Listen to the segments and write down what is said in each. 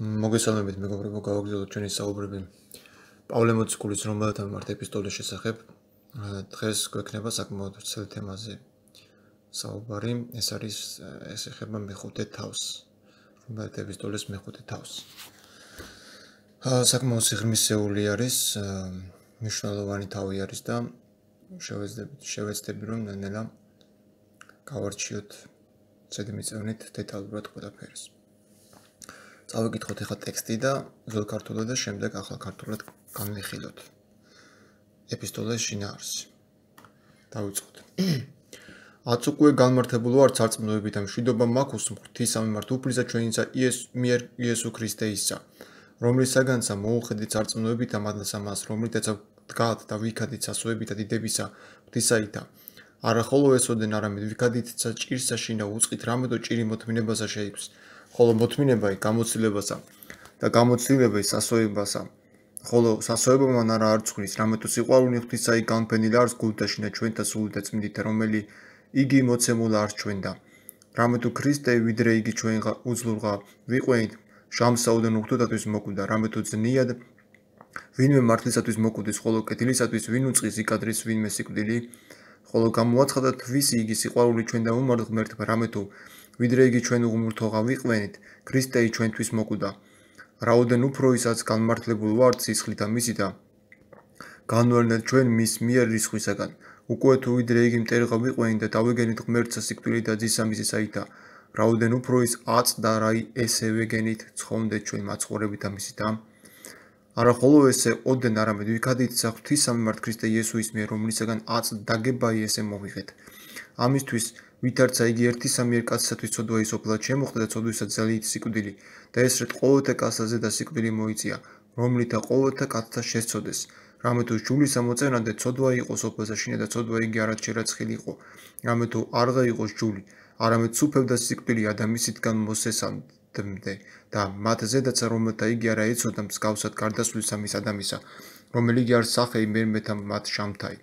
მოგესალმებით მეგობრებო, გავაგრძელოთ ჩვენი საუბრები პავლე მოციქულის რომელთა მიმართ ეპისტოლეს შესახებ. დღეს გვექნება საკმაოდ ვრცელ თემაზე საუბარი. ეს ეხება მეხუთე თავს. რომელთა ეპისტოლეს მეხუთე თავს. საკმაოდ სიღრმისეული არის, მნიშვნელოვანი თავი არის და შევეცდები რომ ნელა გავარჩიოთ ზედმიწევნით დეტალურად ყველაფერს. წავიკითხოთ ახლა ტექსტი და ზოგ ქართულად და შემდეგ ახლა ქართულად განვიხილოთ ეპისტოლეს შინაარსი. დავიწყოთ. აც უკვე განმართებულ ვარ სარწმუნოებით და მშვიდობა მაქვს ღვთის ამმიმართ უფლისა ჩვენისა მიერ იესო ქრისტეისა, რომლისაგანცა მოუხედით სარწმუნოებით ამადლას ამას, რომლითაც დგათ და ვიქადით სასოებით და დიდებისა ღვთისაითა. არა ხოლო ესოდენ, არამედ ვიქადითცა ჭირსა შინა უწყით რამედო ჭირი მოთმინებასა შეიქმს. ხოლო მოთმინება გამოცდილებასა და გამოცდილება სასოებასა, ხოლო სასოება მან არა არ ცხვრის, რამეთო სიყვარული ღვთისაი განფენილი არის გულდაშინა ჩვენთა სულით და წმინდით, რომელი იგი მოცემულა არის ჩვენდა. რამეთო ქრისტე ვიდრე იგი ჩვენ უძლურღა ვიყვენით, შამსაუდენ უხთოდათვის მოკვდა, რამეთო ძნიად ვინმე მართლისათვის მოკვდის, ხოლო კეთილისათვის ვინ უწყის იკადრის ვინმე სიკვდილი, ხოლო გამოაცხადა თვისი იგი სიყვარული ჩვენ და უმართ ღმერთმა, რამეთო ვიდრე იგი ჩვენ უღმრთოღა ვიყვენით, ქრისტეი ჩვენთვის მოკვდა. რაოდენ უფრო ისაც განმართლებულ ვართ სისხლით და მისით და განვარდნეთ ჩვენ მის მიერ რისხვისაგან. უკვე თუ ვიდრე იგი მტერღა ვიყვენით და დავეგენით ღმერთსა სიკვდილით და ძისა მისისაითა, რაოდენ უფრო ის აწდა რა ესე ვეგენით ცხონდეთ ჩვენ მაცხოვრებით და მისითა. არა ხოლო ესე ოდენ, არამედ ვიქადითცა ღვთის ამმიმართ ქრისტე იესოის მიერ, რომლისაგან აწდ დაგებაი ესე მოვიღეთ. ამისთვის ვითარცა იგი ერთისა მიერ კაცისათვის ცოდვა ისოფლად შემოხდა და ცოდვისა ძალით სიკვდილი და ესრეთ ყოველთა კაცთაზე და სიკვდილი მოიწია, რომლითა ყოველთა კაცთა შესწოდეს. რამეთო ჯულის ამოწევნამდე ცოდვა იყო სოფელსა შინა და ცოდვა იგი არაჩერაცხილი იყო, რამეთო არღა იყოს ჯული, არამედ სუფევდა სიკვდილი ადამიანისგან მოსესამდე და მათ ზედაცა რომელთა იგი არა ეცოდა მსგავსად გარდასვლისა მის ადამიანისა, რომელი იგი არ სახეი მერმეთა მათ შამთაი.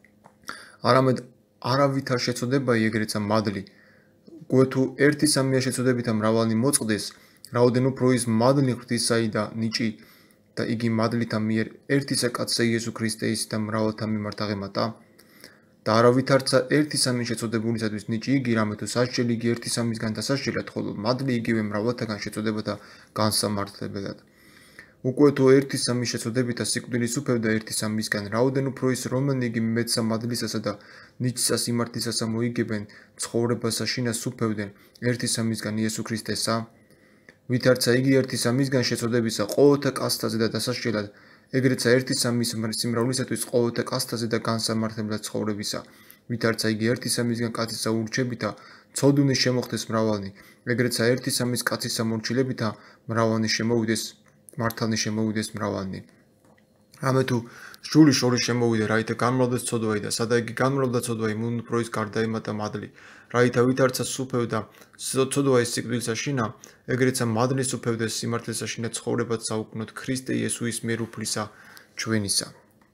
არამედ არავით არ შეწოდებაი ეგრეცა მადლი, უკვე თუ ერთი სამია შეწოდებითა მრავალი მოწყდეს, რაოდენ უფრო ის მადლი ღვთისაი და ნიჭი და იგი მადლითა მიერ ერთისა კაცსა იესო ქრისტეის და მრავალთა მიმართ აღემატა. და არავით არცა ერთი სამი შეწოდებულისათვის ნიჭი იგი, რამეთო სასჯელი იგი ერთი სამისგან დასასჯელად, ხოლო მადლი იგივე მრავალთაგან შეწოდებათა განსამართლებელად. უკვე თუ ერთი სამი შეწოდებითა სიკვდილის უფევდა ერთი სამისგან, რაოდენ უფრო ის რომანი იგი მეცსა მადლისასა და ნიჭსას იმართლისასა მოიგებენ ცხოვრებასა შინას უფევდნენ ერთი სამისგან იესო ქრისტესა. ვითარცა იგი ერთი სამისგან შეწოდებისა ყოველთა კაცთაზე და დასასჯელად, ეგრეცა ერთი სამის სიმრავლისათვის ყოველთა კაცთაზე და განსამართებლად ცხოვრებისა. ვითარცა იგი ერთი სამისგან კაცისა ურჩებითა ცოდვნის შემოხდეს მრავალნი, ეგრეცა ერთი სამის კაცის ამორჩილებითა მრავალნი შემოვიდეს, მართალნი შემოვიდეს მრავალნი. რამეთუ ჯული შორის შემოვიდა, რაითა განმრავლდეს ცოდვაი და სადა იგი განმრავლდა ცოდვაი, მუნ უფრო ის გარდაემატა მადლი, რაითა ვითარცა სუფევდა ცოდვაის სიკვდილსა შინა, ეგრეცა მადლის უფევდეს სიმართლესა შინა ცხოვრებად საუკუნოდ ქრისტე იესოის მიერ უფლისა ჩვენისა.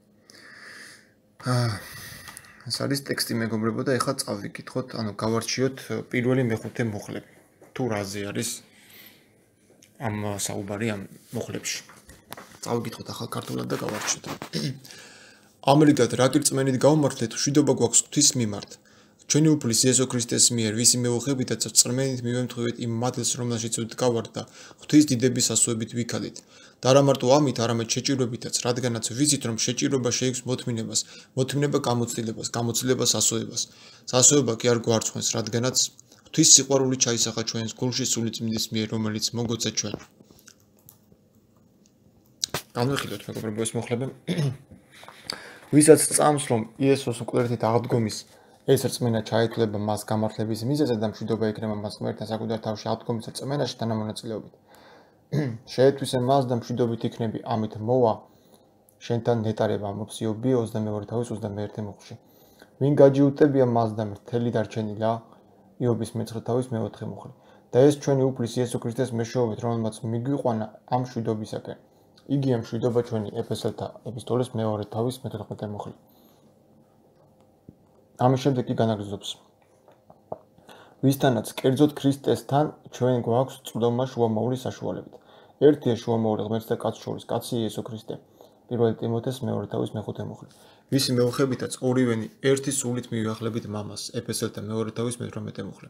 ეს არის ტექსტი მეგობრებო და ეხლა წავიკითხოთ, გავარჩიოთ პირველი მეხუთე მუხლები. თუ რაზე არის ამ საუბარი ამ მუხლებში. წავიკითხოთ ახალ ქართულად და გავარჩიოთ. ამრიგად რა კირწმენით გავმართლეთ, მშვიდობა გვაქვს ღვთის მიმართ, ჩვენი უფლის იესო ქრისტეს მიერ, ვისი მეუღებითაც წრმენით მივემთხვევით იმ მადლს, რომელშიც ვდგავართ და ღვთის დიდების ასოებით ვიქადით. და არა მარტო ამით, არამედ შეჭირვებითაც, რადგანაც ვიცით, რომ შეჭირვება შეიქმს მოთმინებას, მოთმინება გამოცდილებას, გამოცდილება სასოებას. სასოება კი არ გვარცხვენს, რადგანაც ღვთის სიყვარული ჩაისახა ჩვენს გულში სული წმინდის მიერ, რომელიც მოგოცა ჩვენ. განვიხილოთ მეგობრებო ეს მუხლები. ვისაც წამს, რომ იესოს მკვდრთით აღდგომის ეს რწმენა ჩაითვლება მას გამართლების მიზეზად და მშვიდობა იქნება მას ღმერთთან საკუთარ თავში აღდგომის რწმენაში თანამონაწილეობით. შეეთვისე მას და მშვიდობით იქნები, ამით მოვა შენთან ნეტარება, ამბობს იობი 22 თავის 21 მუხლში. ვინ გაჯიუტებია მას და მთელი დარჩენილა, იობის მე-9 თავის მე-4 მუხლი. და ეს ჩვენი უფლის იესო ქრისტეს მეშვეობით, რომელმაც მიგვიყვანა ამ მშვიდობისაკენ. იგი ამ მშვიდობა ჩვენი ეფესელთა ეპისტოლეს მე-2 თავის მე-14 მუხლი. ამის შემდეგ კი განაგრძობს. ვისთანაც კერძოდ ქრისტესთან ჩვენ გვაქვს წვდომა შუამავლის საშუალებით. ერთია შუამოვარდი ღმერთს და კაცს შორის, კაცი იესო ქრისტე. 1 ტიმოთეს 2:5 ვისი მეუხებითაც ორივენი ერთი სულით მივიახლებით მამას. ეფესელთა 2:18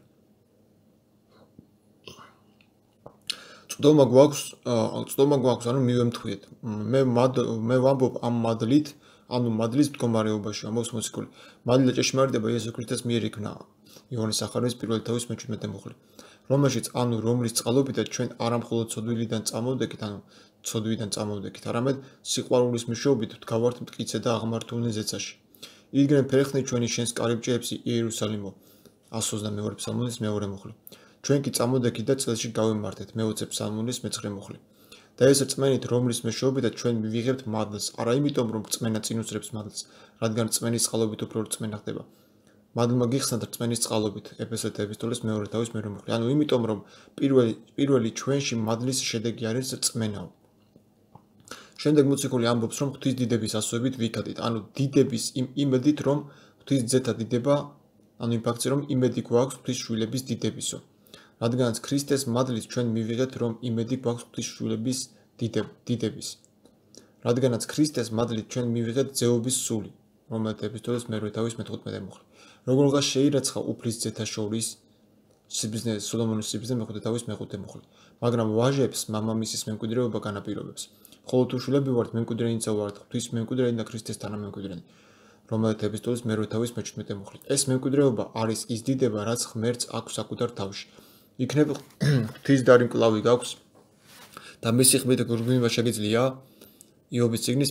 წვდომა გვაქვს, ანუ მივემთხვიეთ. მე ვამბობ ამ მადლით, ანუ მადლის მდგომარეობაში, ამბობს მოციქული. მადლი და ჭეშმარიტება იესო ქრისტეს მიერ იქნა. იოანეს სახარების 1:17 რომელშიც, ანუ რომლის წყალობითაც ჩვენ არა მხოლოდ ცოდვიდან წამოვდექით, არამედ სიყვარულის მეშვეობით ვდგავართ მტკიცე და აღმართულნი ზეცაში. იდგნენ ფერხნი ჩვენი შენს კარიბჭეებში იერუსალიმო. 122 ფსალმუნის 2 ჩვენ კი წამოვდექით და წელში გავემართეთ. მე-20 ფსალმუნის მე-9 და ეს რწმენით, რომლის მეშვეობითაც ჩვენ მივიღებთ მადლს, არა იმიტომ, რომ რწმენა წინ უსწრებს მადლს, რადგან რწმენის წყალობით უფრო რწმენა ხდება. მადლმა გიხსნათ რწმენის წყალობით. ეფესელთა ეპისტოლეს 2:2 ანუ იმიტომ, რომ პირველი ჩვენში მადლის შედეგი არის რწმენაო. შემდეგ მოციქული ამბობს, რომ ღვთის დიდების ასოებით ვიქადით, ანუ დიდების იმ იმედით, რომ ღვთის ძეთა დიდება, ანუ იმ ფაქტზე, რომ იმედი გვაქვს ღვთის შვილების დიდებისო. რადგანაც ქრისტეს მადლით ჩვენ მივიღეთ, რომ იმედი გვაქვს ღვთის შვილების დიდების. რადგანაც ქრისტეს მადლით ჩვენ მივიღეთ ძეობის სული, რომელთა ეპისტოლეს 2:15 როგორღა შეირაცხა უფლის ძეთა შორის სოლომონის სიბრძნე 5:5 მაგრამ ვაჟებს მამამისის მემკვიდრეობა განაპირობებს. ხოლო თუ შვილები ვართ, მემკვიდრენიცა ვართ, ღვთის მემკვიდრენი და ქრისტეს თანამემკვიდრენი. რომელთა ეპისტოლეს 2:17 ეს მემკვიდრეობა არის ის დიდება, რაც ღმერთს აქვს საკუთარ თავში. იქნებ ღვთის დარი მკლავი გაქვს და მისი ხმით გურბინება შეგიძლია. იობის წიგნის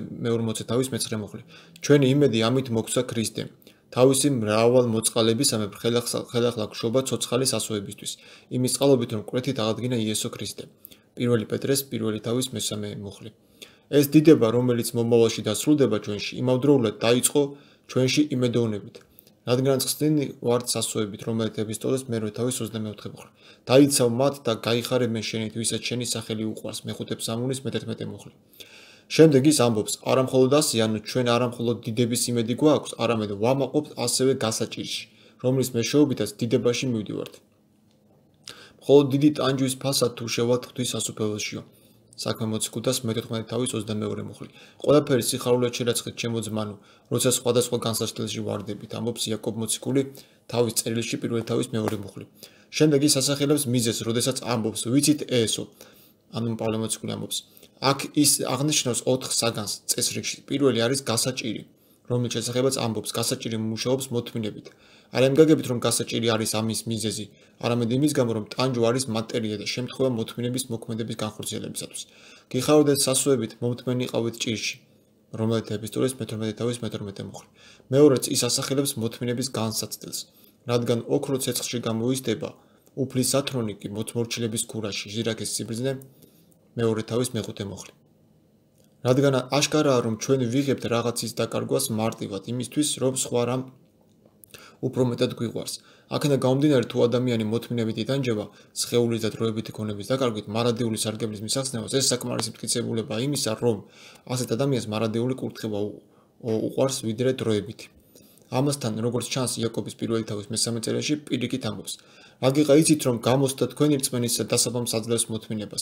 40:9 ჩვენი იმედი ამით მოგვცა ქრისტემ. თავისი მრავალ მოწყალებისამებრ ხელახლა გშობა ცოცხალის ასოებისთვის, იმის წყალობით, რომ კვეთით აღადგინა იესო ქრისტე. 1 პეტრეს 1:3 ეს დიდება, რომელიც მომავალში დასრულდება ჩვენში, იმავდროულად დაიწყო ჩვენში იმედოვნებით. რადგანაც ხსნილი ვართ სასოებით, რომელთა ეპისტოლეს 2:24 დაიცავ მათ და გაიხარებენ შენით, ვისაც შენი სახელი უყვარს. მე-5 ფსალმუნის 11 შემდეგ ის ამბობს, არა მხოლოდ ასე, ანუ ჩვენ არა მხოლოდ დიდების იმედი გვაქვს, არამედ ვამაყობთ ასევე გასაჭირში, რომლის მეშვეობითაც დიდებაში მივდივართ. მხოლოდ დიდი ტანჯვის ფასად თუ შევალთ ღვთის სასუფეველშიო. საქმე მოციქულთას 14:22 ყველაფერი სიხარულით შერაცხეთ ჩემო ძმანო, როცა სხვადასხვა განსაცდელში ვარდებით, ამბობს იაკობ მოციქული თავის წერილში 1:2 შემდეგ ის ასახელებს მიზეზს, როდესაც ამბობს, ვიცით ესო, ანუ პავლე მოციქული ამბობს. აქ ის აღნიშნავს 4 საგანს წესრიგში. პირველი არის გასაჭირი, რომელიც შესახებაც ამბობს, გასაჭირი მუშაობს მოთმინებით. არ ემგაგებით, რომ გასაჭირი არის ამის მიზეზი, არამედ იმის გამო, რომ ტანჯვა არის მატერია და შემთხვევა მოთმინების მოქმედების განხორციელებისათვის. გიხარდეთ სასუებით, მომთმენიყავით ჭირში, რომელთა ეპისტოლეს 12:12 მეორეც ის ასახელებს მოთმინების განსაცდელს, რადგან ოქრო ცეცხლში გამოიზრდება, უფლის ათრონი კი მოთმორჩილების ქურაში, ჟირაქის სიბრძნე 2:5 რადგან აშკარაა, რომ ჩვენ ვიღებთ რაღაცის დაკარგვას მარტივად იმისთვის, რომ სხვა რამ უფრო მეტად გვიყვარს. აქედან გამომდინარე, თუ ადამიანი მოთმინებით იტანჯება, სხეულის და დროებითი ქონების დაკარგვით, მარადიული სარგებლის მისახსნელად, ეს საკმარისი მტკიცებულება იმისა, რომ ასეთ ადამიანს მარადიული კურთხება უყვარს ვიდრე დროებითი. ამასთან, როგორც ჩანს იაკობის პირველი თავის მესამე წერილში, პირიქით ამბობს. რადგან იცით, რომ გამოსდა თქვენი რწმენისა დასაბამს აძლევს მოთმინებას.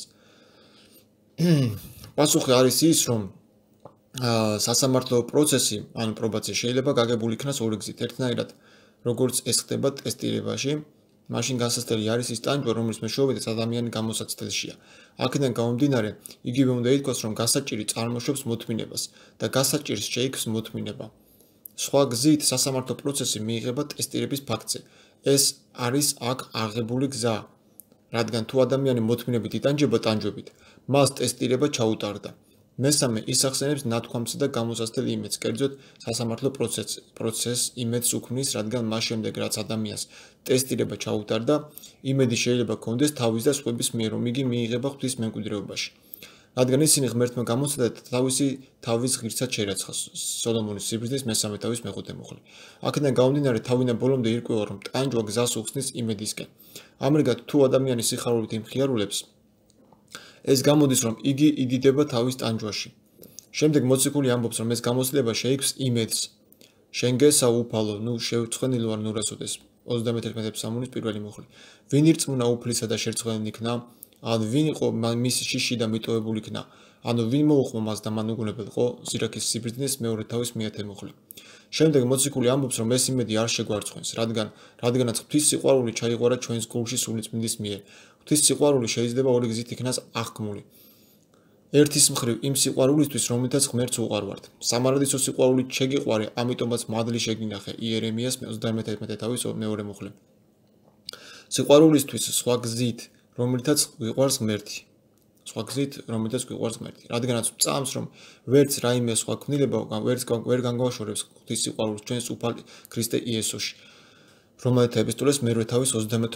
პასუხი არის ის, რომ სასამართლო პროცესი, ანუ პრობაცია შეიძლება გაგებული იქნას ორი გზით. ერთნაირად, როგორც ეს ხდება ტესტირებაში, მაშინ განსაცდელი არის ის ტანჯვა, რომლის მეშვეობითაც ადამიანი გამოსაცდელშია. აქედან გამომდინარე, იგივე უნდა ითქვას, რომ გასაჭირი წარმოშობს მოთმინებას და გასაჭირს შეიქმს მოთმინება. სხვა გზით, სასამართლო პროცესი მიიღება ტესტირების ფაქტზე. ეს არის აქ აღებული გზა, რადგან თუ ადამიანი მოთმინებით იტანჯება ტანჯვებით, მას ტესტირება ჩაუტარდა. მესამე ის ახსენებს ნათქვამსა და გამოსაცდელ იმედს, კერძოდ სასამართლო პროცესს იმედს უქმნის, რადგან მას შემდეგ, რაც ადამიანს ტესტირება ჩაუტარდა, იმედი შეიძლება ჰქონდეს თავის და სხვების მიერ, რომ იგი მიიღება ღვთის მემკვიდრეობაში. რადგან ისინი ღმერთმა გამოსცადა და თავისი თავის ღირსად შერაცხა. სოლომონის სიბრძნის 3:5 აქედან გამომდინარე, თავიდან ბოლომდე ირკვევა, რომ ტანჯვა გზას უხსნის იმედისკენ. ამრიგად, თუ ადამიანი სიხარულით იმხიარულებს, ეს გამოდის, რომ იგი იდიდება თავის ტანჯვაში. შემდეგ მოციქული ამბობს, რომ ეს გამოცდილება შეიქმს იმედს. შენ გესა უფალო, შევწყვენილ ვარ ნურასოდეს. 31 ფსალმუნის 1 ვინ ირწმუნა უფლისა და შერწყმელი იქნა, ან ვინ იყო მის შიში და მიტოვებული იქნა, ანუ ვინ მოუხმო მას და მან უგუნებელყო ზირაქის სიბრძნეს მეორე თავის მიათე მოხლე. შემდეგ მოციქული ამბობს, რომ ეს იმედი არ შეგვარცხენს, რადგანაც ღვთის სიყვარული ჩაიღვარა ჩვენს გულში სულიწმინდის მიერ. ღვთის სიყვარული შეიძლება ორი გზით იქნას აღქმული. ერთის მხრივ იმ სიყვარულისთვის, რომლითაც ღმერთს უყვარვართ. სამარადისო სიყვარულით შეგიყვარე, ამიტომაც მადლი შეგინახე. იერემიას 31 თავის მეორე მოხლე. სიყვარულისთვის სხვა გზით, რომლითაც გვიყვარს ღმერთი. სხვა გზით, რომლითაც გვიყვარს ღმერთი. რადგანაც წამს, რომ ვერც რაიმე სხვა ქმნილება ვერ განგვაშორებს ღვთის სიყვარულს ჩვენს უფალ ქრისტე იესოში, რომელთა ეპისტოლეს მერვე თავის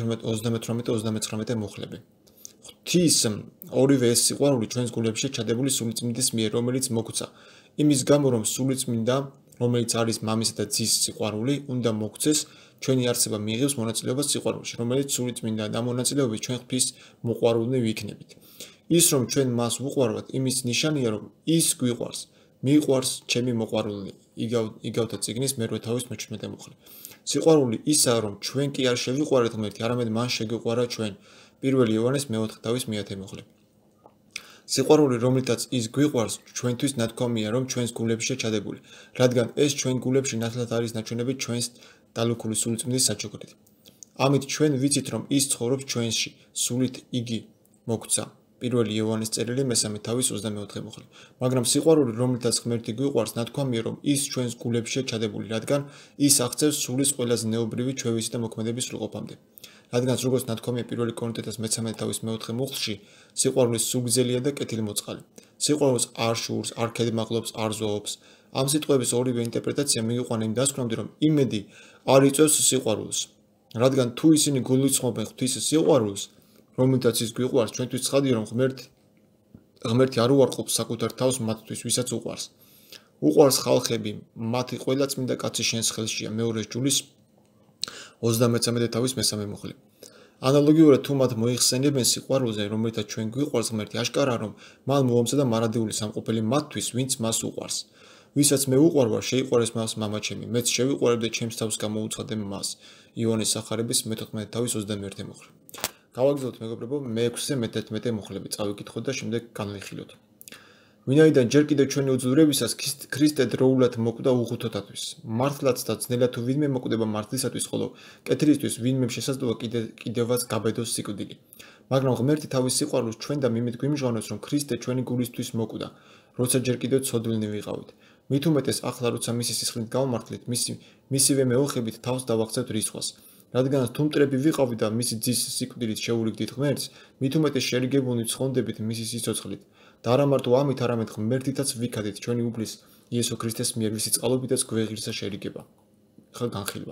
38-39 მოხლები. ღვთის ორივე ეს სიყვარული ჩვენს გულებში ჩადებული სულიწმინდის მიერ, რომელიც მოგვცა. იმის გამო, რომ სულიწმინდა, რომელიც არის მამისა და ძის სიყვარული, უნდა მოგვცეს, ჩვენი არსება მიიღებს მონაწილეობას სიყვარულში, რომელიც სულიწმინდა და მონაწილეობით ჩვენ ღვთის მოყვარულნი ვიქნებით. ის რომ ჩვენ მას ვუყვარვათ, იმის ნიშანია, რომ ის გვიყვარს. მიყვარს ჩემი მოყვარულნი. იგავთა წიგნის მერვე თავის 17 მოხლე. სიყვარული ისაა, რომ ჩვენ კი არ შევიყვარეთ ღმერთი, არამედ მან შეგვიყვარა ჩვენ. 1 იოანეს მე-4 თავის 9 მოხლე. სიყვარული, რომლითაც ის გვიყვარს, ჩვენთვის ნათქვამია, რომ ჩვენს გულებში ჩადებული, რადგან ეს ჩვენ გულებში ნათლად არის ნაჩვენები ჩვენს დალუქული სულიწმინდის საჩუქრით. ამით ჩვენ ვიცით, რომ ის ცხოვრობს ჩვენში, სულით იგი მოგვცა. 1 იოანეს წერილი მე-3 თავის 24 მოხლე. მაგრამ სიყვარული, რომლითაც ღმერთი გვიყვარს, ნათქვამია, რომ ის ჩვენს გულებში ჩადებული, რადგან ის აღწევს სულის ყველაზე ნეობრივი ჩვევისი და მოქმედების სრულყოფამდე. რადგანაც როგორც ნათქვამია 1 კორინთელთა მე-13 თავის მე-4 მოხლში, სიყვარული სულგზელია და კეთილმოწყალე. სიყვარულს არ შურს, არ ქედმაღლობს, არ ზვავობს. ამ სიტყვების ორივე ინტერპრეტაცია მიიყვანა იმ დასკვნამდე, რომ იმედი არ იწვევს სიყვარულს. რადგან თუ ისინი გულისხმობენ ღვთის სიყვარულს, რომლითაც ის გვიყვარს, ჩვენთვის ცხადია, რომ ღმერთი არ უარყოფს საკუთარ თავს მათთვის, ვისაც უყვარს. უყვარს ხალხები, მათი ყველა წმინდა კაცი შენს ხელშია. მეორე ჯულის 33 თავის მე-3 მოხლე. ანალოგიურად თუ მათ მოიხსენებენ სიყვარულზე, რომელთაც ჩვენ გვიყვარს ღმერთი, აშკარაა, რომ მან მოამზადა და მარადიული სამყოფელი მათთვის, ვინც მას უყვარს. ვისაც მე უყვარვარ, შეიყვარეს მას მამა ჩემი, მეც შევიყვარებ და ჩემს თავს გამოუცხადე მას. იონეს სახარების მე-14 თავის 21 მოხლე. გავაგზავნოთ მეგობრებო, მე-6-ე, მე-11 მოხლები წავიკითხოთ და შემდეგ განვიხილოთ. ვინაიდან ჯერ კიდევ ჩვენი უძლურებისას ქრისტე დროულად მოკვდა უღუთოთათვის. მართლაც და ძნელად თუ ვინმე მოკვდება მართლისათვის, ხოლო კეთილისთვის ვინმე შესაძლოა კიდევაც გაბედოს სიკვდილი. მაგრამ ღმერთი თავის სიყვარულს ჩვენ და მიმით გვიმჟღავნებს, რომ ქრისტე ჩვენი გულისთვის მოკვდა, როცა ჯერ კიდევ ცოდვილნი ვიყავით. მით უმეტეს ახლა, როცა მისი სისხლით გავმართლით, მისივე მეოხებით თავს დავახცევთ რისხვას. რადგანაც თუ მტრები ვიყავით და მისი ძის სიკვდილით შეურიგდით ღმერთს, მით უმეტეს შერიგებულნი ცხონდებით მისი სიცოცხლით. და არა მარტო ამით, არამედ ღმერთითაც ვიქადით ჩვენი უფლის იესო ქრისტეს მიერ, ვისი წყალობითაც გვეღირსა შერიგება. განხილვა.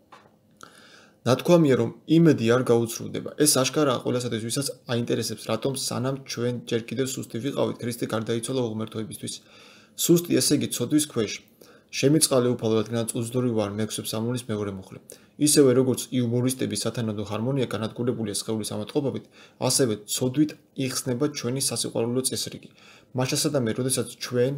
ნათქვამია, რომ იმედი არ გაუცრუდება. ეს აშკარაა ყველასათვის, ვისაც აინტერესებს, რატომ სანამ ჩვენ ჯერ კიდევ სუსტი ვიყავით, ქრისტე გარდაიცვალა უღმრთოებისთვის. სუსტი, ესე იგი, ცოდვის ქვეშ. შემიწყალე უფალო, რადგანაც უძლური ვარ, მე-6 მეორე მოხლე. ისევე როგორც იუმორისტების სათანადო ჰარმონია განადგურებულია სხეულის ამოტყოფობით, ასევე ცოდვით იხსნება ჩვენი სასიყვარულო წესრიგი. მას შესაბამე, როდესაც ჩვენ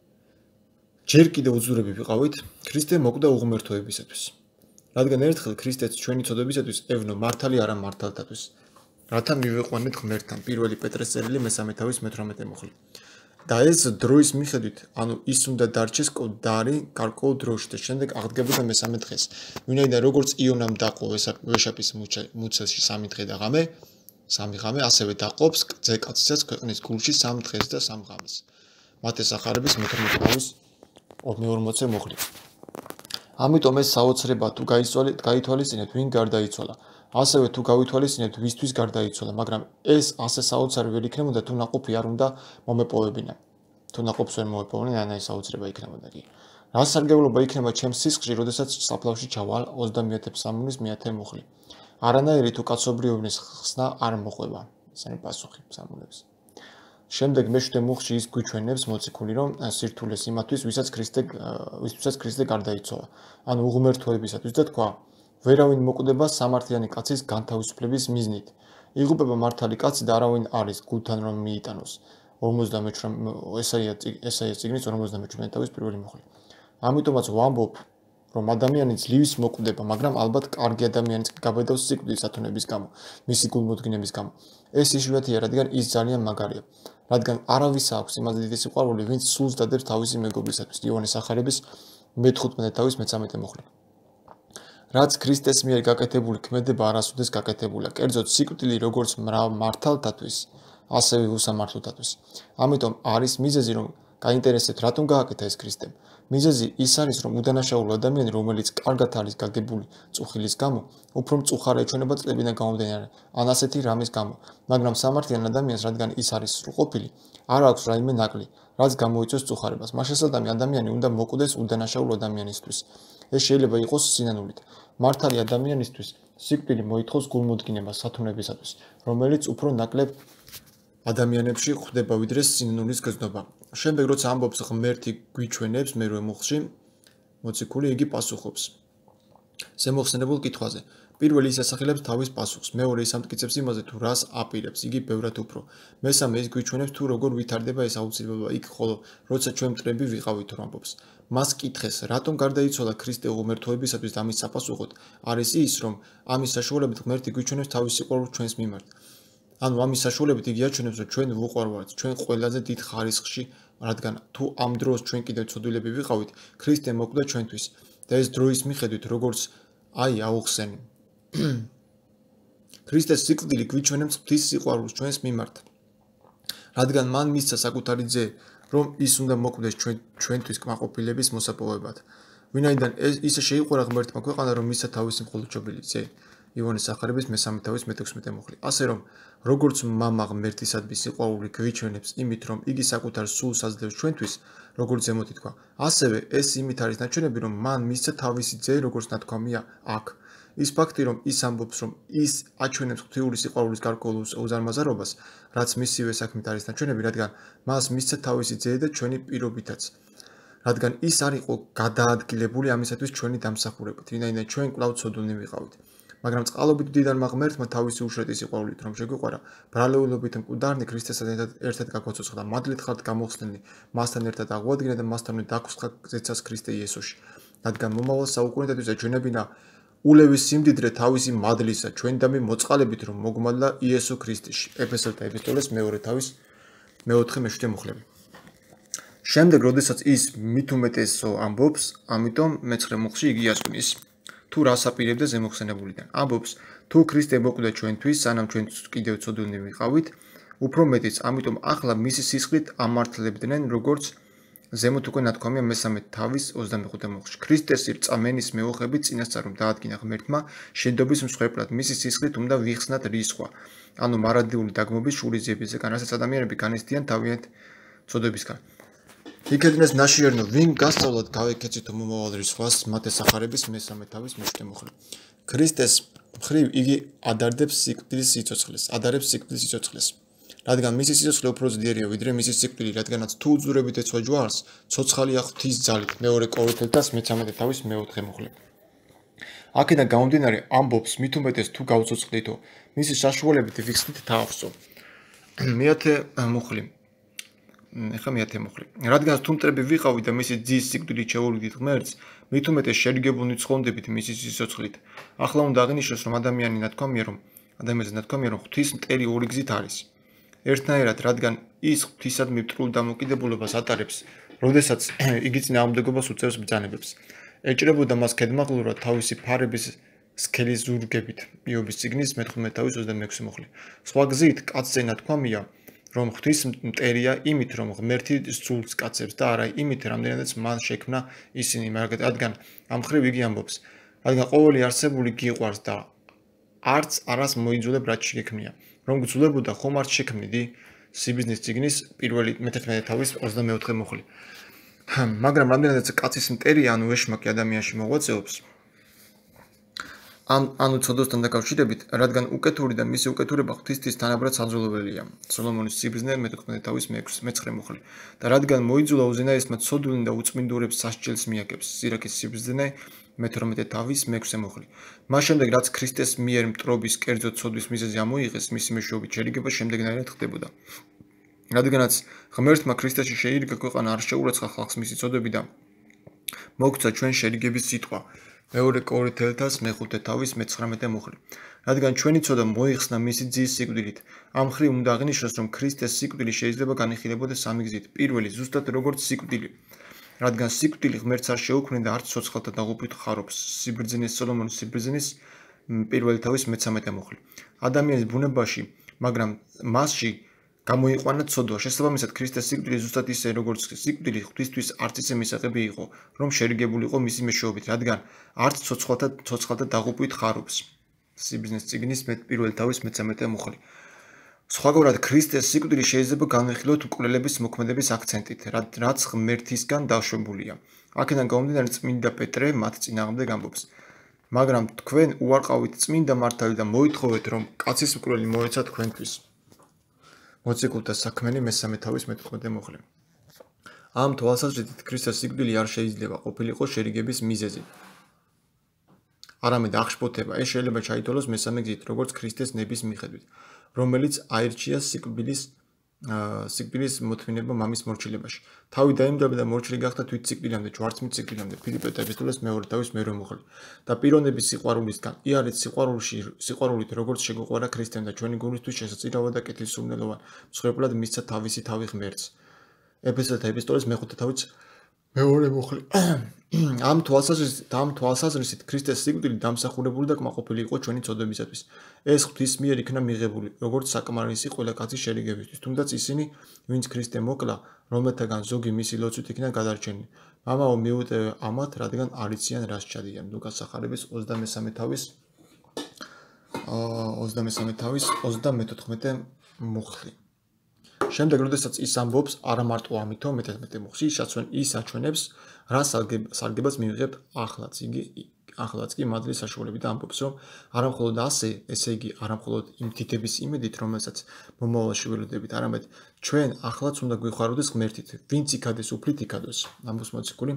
ჯერ კიდევ უძლურები ვიყავით, ქრისტე მოკვდა უღმრთოებისათვის. რადგან ერთხელ ქრისტეც ჩვენი ცოდვებისათვის ევნო მართალი არა მართალთათვის. რათა მივიყვანეთ ღმერთთან. 1 პეტრეს წერილი მე-3 თავის მე-18 მოხლე. და ეს დროის მიხედვით, ანუ ის უნდა დარჩეს კოდარი გარკვეულ დროში და შემდეგ აღდგებოდა მე-3 დღეს. ვინაიდან როგორც იონამ დაყო ვეშაპის მუცელში 3 დღე და ღამე, 3 ღამე, ასევე დაყობს ძე კაცსაც ქვეყნის გულში 3 დღეს და 3 ღამეს. მათე სახარების მე-12 თავის 40 მოხლე. ამიტომ ეს საოცრება თუ გაითვალისწინეთ, ვინ გარდაიცვალა. ასევე თუ გავითვალისწინებთ, ვისთვის გარდაიცვალა, მაგრამ ეს ასე საოცარი ვერ იქნებოდა, თუ ნაყოფი არ უნდა მომეპოვებინა. თუ ნაყოფს ვერ მომეპოვებინა, ან ეს საოცრება იქნებოდა კი. რა სარგებლობა იქნება ჩემს სისხლში, როდესაც საფლავში ჩავალ 30 ფსალმუნის 100 მოხლი. არანაირი თუ კაცობრიობის ხსნა არ მოყვება. ესენი პასუხი ფსალმუნების. შემდეგ მე-7 მოხლში ის გვიჩვენებს მოციქული, რომ სირთულეს იმათვის, ვისაც ქრისტე გარდაიცვალა, ანუ უღმრთოებისათვის და თქვა, ვერავინ მოკვდება სამართლიანი კაცის განთავისუფლების მიზნით. იღუპება მართალი კაცი და არავინ არის გულთან რომ მიიტანოს. ესაია წიგნის 57 თავის 1 მოხლე. ამიტომაც ვამბობ, რომ ადამიანი ძლივს მოკვდება, მაგრამ ალბათ კარგი ადამიანიც გაბედავს სიკვდილის ათონების გამო, მისი გულმოდგინების გამო. ეს იშვიათია, რადგან ის ძალიან მაგარია. რადგან არავის აქვს იმაზე დიდი სიყვარული, ვინც სულს დადებს თავისი მეგობრისათვის. იოანეს სახარების მე-15 თავის მე-13 მოხლე. რაც ქრისტეს მიერ გაკეთებული ქმედება არასოდეს გაკეთებულა. კერძოდ სიკვდილი როგორც მართალთათვის, ასევე უსამართლოთათვის. ამიტომ არის მიზეზი, რომ გაინტერესებთ, რატომ გააკეთა ეს ქრისტემ. მიზეზი ის არის, რომ უდანაშაულო ადამიანი, რომელიც კარგად არის გაგებული წუხილის გამო, უფრო მწუხარა ეჩვენება წლებიდან გამომდინარე, ან ასეთი რამის გამო. მაგრამ სამართლიან ადამიანს, რადგან ის არის სრულყოფილი, არ აქვს რაიმე ნაკლი, რაც გამოიწვევს წუხარებას. მას შესაძლოა ადამიანი უნდა მოკვდეს უდანაშაულო ადამიანისთვის. ეს შეიძლება იყოს სინანულით. მართალი ადამიანისთვის სიკვდილი მოითხოვს გულმოდგინებას სათნოებისათვის, რომელიც უფრო ნაკლებ ადამიანებში ხვდება ვიდრე სინანულის გზნობა. შემდეგ როცა ამბობს ღმერთი გვიჩვენებს მერვე მუხლში, მოციქული იგი პასუხობს ზემოხსენებულ კითხვაზე. პირველი ის ასახელებს თავის პასუხს, მეორე ის ამტკიცებს იმაზე თუ რას აპირებს, იგი ბევრად უფრო. მესამე ის გვიჩვენებს თუ როგორ ვითარდება ეს აუცილებლობა იქ, ხოლო როცა ჩვენ მტრები ვიყავით თუ ამბობს. მას კითხეს, რატომ გარდაიცვალა ქრისტე ღმერთოებისათვის და ამის საპასუხოდ არის ის, რომ ამის საშუალებით ღმერთი გვიჩვენებს თავის სიყვარულს ჩვენს მიმართ. ანუ ამის საშუალებით იგი აჩვენებს, რომ ჩვენ ვუყვარვართ, ჩვენ ყველაზე დიდ ხარისხში, რადგან თუ ამ დროს ჩვენ კიდევ ცოდვილები ვიყავით, ქრისტე მოკვდა ჩვენთვის და ეს დროის მიხედვით, როგორც აუხსენი. ქრისტეს სიკვდილი გვიჩვენებს ღვთის სიყვარულს ჩვენს მიმართ. რადგან მან მისცა საკუთარი ძე, რომ ის უნდა მოკვდეს ჩვენთვის კმაყოფილების მოსაპოვებად. ვინაიდან ისე შეიყვარა ღმერთმა ქვეყანა, რომ მისცა თავისი მხოლოდშობილი ძე. იოანეს სახარების მე-3 თავის მე-16 მოხლი. ასე რომ, როგორც მამა ღმერთისადმი სიყვარული გვიჩვენებს იმით, რომ იგი საკუთარ სულს აძლევს ჩვენთვის, როგორც ზემოთ ითქვა, ასევე ეს იმით არის ნაჩვენები, რომ მან მისცა თავისი ძე, როგორც ნათქვამია აქ. ის ფაქტი, რომ ის ამბობს, რომ ის აჩვენებს ღვთიური სიყვარულის გარკვეულ უზარმაზარობას, რაც მისივე საქმით არის ნაჩვენები, რადგან მას მისცა თავისი ძე და ჩვენი პირობითაც. რადგან ის არ იყო გადაადგილებული ამისათვის ჩვენი დამსახურებით, ვინაიდან ჩვენ კვლავ ცოდულნი ვიყავით. მაგრამ წყალობით დიდარმა ღმერთმა თავისი უშრეთი სიყვარულით რომ შეგვიყვარა, ბრალეულობით მკვდარნი ქრისტესთან ერთად გაგვაცოცხლა, მადლით ხართ გამოხსნილი, მასთან ერთად აღვადგინა და მასთან დაგხვსხა ზეცას ქრისტე იესოში. რადგან მომავალ საუკუნეებშიც ეჩვენებინა ულევის სიმდიდრე თავისი მადლისა, ჩვენდამი მოწყალებით რომ მოგმადლა იესო ქრისტეში. ეფესელთა ეპისტოლეს მეორე თავის მე-4-მე-7 მოხლები. შემდეგ, როდესაც ის მით უმეტესო ამბობს, ამიტომ მე-9 მოხლში იგი ასკვნის. თუ რას აპირებდა ზემოხსენებულიდან. ამბობს, თუ ქრისტე მოკვდა ჩვენთვის, სანამ ჩვენ კიდევ ცოდულნი ვიყავით, უფრო მეტიც, ამიტომ ახლა მისი სისხლით ამართლებდნენ, როგორც ზემოთ უკვე ნათქვამია მე-3 თავის 25 მოხლში. ქრისტეს რწამენის მეოხებით წინასწარ რომ დაადგინა ღმერთმა, შედობის მსხვერპლად მისი სისხლით უნდა ვიხსნათ რისხვა. ანუ მარადიული დაგმობის შურიზებისგან, რასაც ადამიანები განიცდიან თავიანთ ცოდებისგან. იქედნეს ნაშიერნო ვინ გასწავლად გავეკეცით მომავალ რისხვას მათეს სახარების მე-3 თავის მე-7 მოხლი. ქრისტეს მხრივ იგი ადარებს სიკვდილის სიცოცხლეს. რადგან მისი სიცოცხლე უფრო ძლიერია ვიდრე მისი სიკვდილი, რადგანაც თუ უძურებით ეცვა ჯვარს, ცოცხალია ღვთის ძალით. მეორე კორინთელთა მე-13 თავის მე-4 მოხლი. აქედან გამომდინარე ამბობს მით უმეტეს თუ გავცოცხლითო, მისი საშუალებით ვიხსნით თავსო. მე-10 მოხლი. რადგან თუ მტრები ვიყავით და მისი ძის სიკვდილით შევურიგდით ღმერთს, მით უმეტეს შერიგებულნი ცხონდებით მისი სიცოცხლით. ახლა უნდა აღინიშნოს, რომ ადამიანზე ნათქვამია, რომ ღვთის მტერი ორი გზით არის. ერთნაირად, რადგან ის ღვთისადმი მტრულ დამოკიდებულებას ატარებს, როდესაც იგი წინააღმდეგობას უწევს ბრძანებებს. ეჭრებოდა მას ქედმაღლურად თავისი ფარების სქელი ზურგებით. იობის წიგნის მე-15 თავის 26 მოხლი. სხვა გზით, კაცზე ნათქვამია, რომ ღვთის მტერია იმით, რომ ღმერთი სულს კაცებს და არა იმით, რამდენადაც მან შექმნა ისინი, რადგან ამ მხრივ იგი ამბობს, რადგან ყოველი არსებული გიყვარს და არც არას მოიძულებ რაც შექმნია. რომ გძულებოდა ხომ არ შექმნიდი? სიბიზნის წიგნის პირველი მე-11 თავის 24 მოხლი. მაგრამ რამდენადაც კაცის მტერია, ანუ ეშმაკი ადამიანში მოღვაწეობს, ანუ ცოდოსთან დაკავშირებით, რადგან უკეთური და მისი უკეთურება ღვთისთვის თანაბრად საძულველია. სოლომონის სიბრძნე მე-14 თავის მე-9 მოხლი. და რადგან მოიძულა უზენაესმა ცოდვილნი და უწმინდურებს სასჯელს მიაგებს. სირაქის სიბრძნე მე-12 თავის მე-6 მოხლი. მას შემდეგ რაც ქრისტეს მიერ მტრობის კერძო ცოდვის მიზეზი ამოიღეს, მისი მეშვეობით შერიგება შემდეგნაირად ხდებოდა. რადგანაც ღმერთმა ქრისტეში შეირიგა ქვეყანა არ შეურაცხა ხალხს მისი ცოდები და მოგცა ჩვენ შერიგების სიტყვა. მეორე კორინთელთა მეხუთე თავის 19 მუხლი. რადგან ჩვენი ცოდა მოიხსნა მისი ძის სიკვდილით, ამ ხრივ უნდა აღინიშნოს, რომ ქრისტეს სიკვდილი შეიძლება განიხილებოდეს სამი გზით. პირველი, ზუსტად როგორც სიკვდილი. რადგან სიკვდილი ღმერთს არ შეუქმნიდა, არც ცოცხალთა დაღუპვით ხარობს. სოლომონის სიბრძნის პირველი თავის 13 მუხლი. ადამიანის ბუნებაში, მაგრამ მასში გამოიყვანა ცოდვა. შესაბამისად, ქრისტეს სიკვდილი ზუსტად ისე, როგორც სიკვდილი ღვთისთვის არც ისე მისაღები იყო, რომ შერიგებულიყო მისი მეშვეობით, რადგან არც ცოცხალთა დაღუპვით ხარობს. სიბრძნის წიგნის პირველი თავის 13 მუხლი. სხვაგვარად, ქრისტეს სიკვდილი შეიძლება განვიხილოთ მკვლელების მოქმედების აქცენტით, რაც ღმერთისგან დაშვებულია. აქედან გამომდინარე, წმინდა პეტრე მათ წინააღმდეგ ამბობს. მაგრამ თქვენ უარყავით წმინდა მართალი და მოითხოვეთ, რომ კაცის მკვლელი მოეცა თქვენთვის. მოციქულთა საქმენი მესამე თავის 14 მუხლი. ამ თვალსაზრისით ქრისტეს სიკვდილი არ შეიძლება ყოფილიყო შერიგების მიზეზი. არამედ აღშფოთება, ეს შეიძლება ჩაითვალოს მესამე გზით, როგორც ქრისტეს ნების მიხედვით, რომელიც აირჩია სიკვდილის მოთმინება მამის მორჩილებაში. თავი დაიმკვიდრა და მორჩილი გახდა თვით სიკვდილამდე, ჯვარცმით სიკვდილამდე. ფილიპე ეპისტოლეს მეორე თავის მეორე მუხლი. და პიროვნების სიყვარულისგან იარეთ სიყვარულით, როგორც შეგვიყვარა ქრისტემ და ჩვენი გულისთვის შესაძლოა და კეთილსურნელოვან მსხვერპლად მისცა თავისი თავი ღმერთს. ეფესელთა ეპისტოლეს მეხუთე თავის მეორე მუხლი. ამ თვალსაზრისით ქრისტეს სიკვდილი დამსახურებული და კმაყოფილი იყო ჩვენი ცოდებისათვის. ეს ღვთის მიერ იქნა მიღებული, როგორც საკმარისი ყველა კაცის შერიგებისთვის, თუნდაც ისინი, ვინც ქრისტე მოკლა, რომელთაგან ზოგი მისი ლოცვით იქნა გადარჩენილი. მამაო მიუტევე ამათ, რადგან არ იციან რას ჩადიან. ლუკას სახარების 23 თავის 34 მუხლი. შემდეგ, როდესაც ის ამბობს, არა მარტო ამითო, მე-11 მუხლში, ის აჩვენებს, რა სარგებას მივიღებთ ახლაც კი მადლის საშუალებით ამბობს, რომ არა მხოლოდ ესე იგი, არა მხოლოდ იმ თითების იმედით, რომელსაც მომავალში ველოდებით, არამედ ჩვენ ახლაც უნდა გვიხაროდეს ღმერთით, ვინც იქადეს უფლით იქადოს. ამბობს მოციქული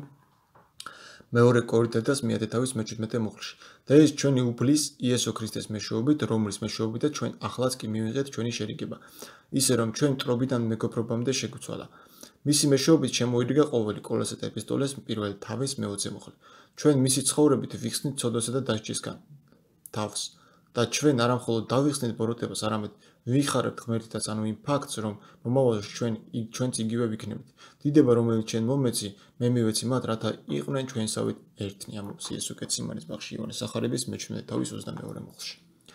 მეორე კორინთელთა მე-10 თავის 17 მუხლში. და ეს ჩვენი უფლის იესო ქრისტეს მეშვეობით, რომლის მეშვეობითაც ჩვენ ახლაც კი მივიღეთ ჩვენი შერიგება, ისე რომ ჩვენ მტრობიდან მეგობრობამდე შეგვცვალა. მისი მეშვეობით შემოირიგა ყოველი კოლოსეთა ეპისტოლეს პირველი თავის მე-20 მუხლი. ჩვენ მისი ცხოვრებით ვიხსნით ცოდვასა და დასჯისგან თავს და ჩვენ არა მხოლოდ დავიხსნით ბოროტებას, არამედ ვიხარებთ ღმერთითაც, ანუ იმ ფაქტს, რომ მომავალში ჩვენც იგივე ვიქნებით. დიდება, რომელიც ჩვენ მომეცი, მე მივეცი მათ, რათა იყვნენ ჩვენსავით ერთნი, ამბობს იესო გეციმანის ბაღში იოანეს სახარების მე-17 თავის 22 მუხლში.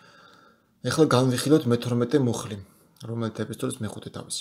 ეხლა განვიხილოთ მე-12 მუხლი, რომელთა ეპისტოლეს მე-5 თავის.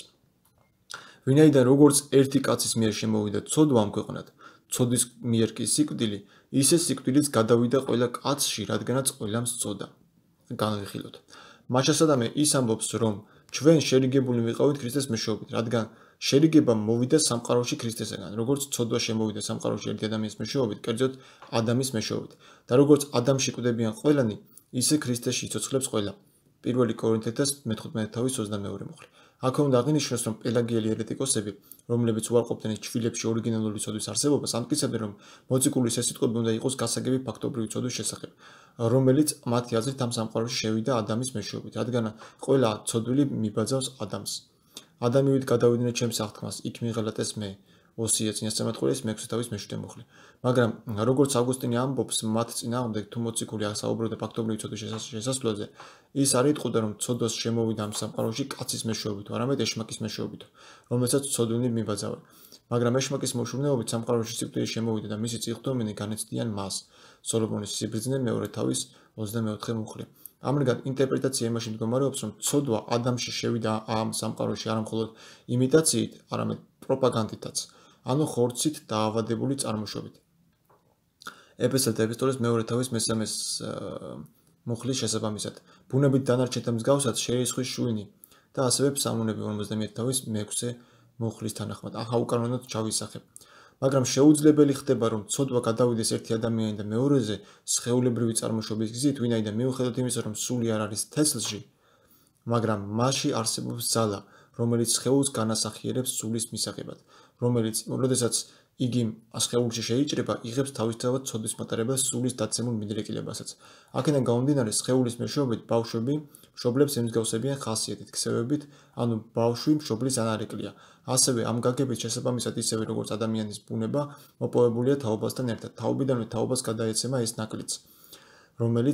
ვინაიდან როგორც ერთი კაცის მიერ შემოვიდა ცოდვა ამ ქვეყნად, ცოდვის მიერ კი სიკვდილი, ისე სიკვდილიც გადავიდა ყველა კაცში, რადგანაც ყველამ სწოდა. განვიხილოთ. მაშასადამე ის ამბობს, რომ ჩვენ შერიგებული ვიყავით ქრისტეს მეშვეობით, რადგან შერიგება მოვიდა სამყაროში ქრისტესაგან, როგორც ცოდვა შემოვიდა სამყაროში ერთი ადამიანის მეშვეობით, კერძოდ ადამის მეშვეობით. და როგორც ადამიანში კვდებიან ყველანი, ისე ქრისტეში იცოცხლებს ყველა. პირველი კორინთელთა მე-15 თავის 22 მუხლი. აქ უნდა აღინიშნოს, რომ პელაგიელი ერეტიკოსები, რომლებიც უარყოფდნენ ჩვილებში ორიგინალური ცოდვის არსებობას, ამტკიცებდნენ, რომ მოციქულის ეს სიტყვები უნდა იყოს გასაგები ფაქტობრივი ცოდვის შესახებ, რომელიც მათი აზრით ამ სამყაროში შევიდა ადამიანის მეშვეობით, რადგან ყველა ცოდვილი მიბაძავს ადამიანს. ადამიანით გადავიდნენ ჩემს აღთქმას, იქ მიღელატეს მე. ოსია წინასწარმეტყველის მე-6 თავის მე-7 მუხლი. მაგრამ როგორც ავგუსტინე ამბობს, მათ წინააღმდეგ თუ მოციქული ასაუბრებდა ფაქტობრივი ცოდვის შესასვლელზე, ის არ იტყოდა, რომ ცოდვას შემოვიდა ამ სამყაროში კაცის მეშვეობით, არამედ ეშმაკის მეშვეობით, რომელსაც ცოდვილი მიბაძავა. მაგრამ ეშმაკის მოშურნეობით სამყაროში სიკვდილი შემოვიდა და მისი წიხვდომენი განეცდიან მას. სოლომონის სიბრძნე მეორე თავის 24 მუხლი. ამრიგად ინტერპრეტაცია იმაში მდგომარეობს, რომ ცოდვა ადამიანში შევიდა ამ სამყაროში არა მხოლოდ იმიტაციით, არამედ პროპაგანდითაც, ანუ ხორცით დაავადებული წარმოშობით. ეფესელთა ეპისტოლეს მეორე თავის მე-3 მუხლის შესაბამისად, ბუნებით დანარჩენთა მსგავსად შეისხვის შვილი და ასევე ფსალმუნები 51 თავის მე-6 მუხლის თანახმად. ახლა უკანონოდ ჩავისახებ. მაგრამ შეუძლებელი ხდება, რომ ცოდვა გადავიდეს ერთი ადამიანი და მეორეზე სხეულებრივი წარმოშობის გზით, ვინაიდან მიუხედავად იმისა, რომ სული არ არის თესლში, მაგრამ მასში არსებობს ძალა, რომელიც სხეულს განასახიერებს სულის მისაღებად, რომელიც, როდესაც იგი სხეულში შეიჭრება, იღებს თავისთავად ცოდვის მატარებელს სულის დაცემულ მიდრეკილებასაც. აქედან გამომდინარე, სხეულის მეშვეობით ბავშვები მშობლებს ემსგავსებიან ხასიათით, ქსევებით, ანუ ბავშვი მშობლის ანარეკლია. ასევე ამ გაგებით შესაბამისად ისევე როგორც ადამიანის ბუნება მოპოვებულია თაობასთან ერთად. თაობიდანვე თაობას გადაეცემა ის ნაკლიც, რომელიც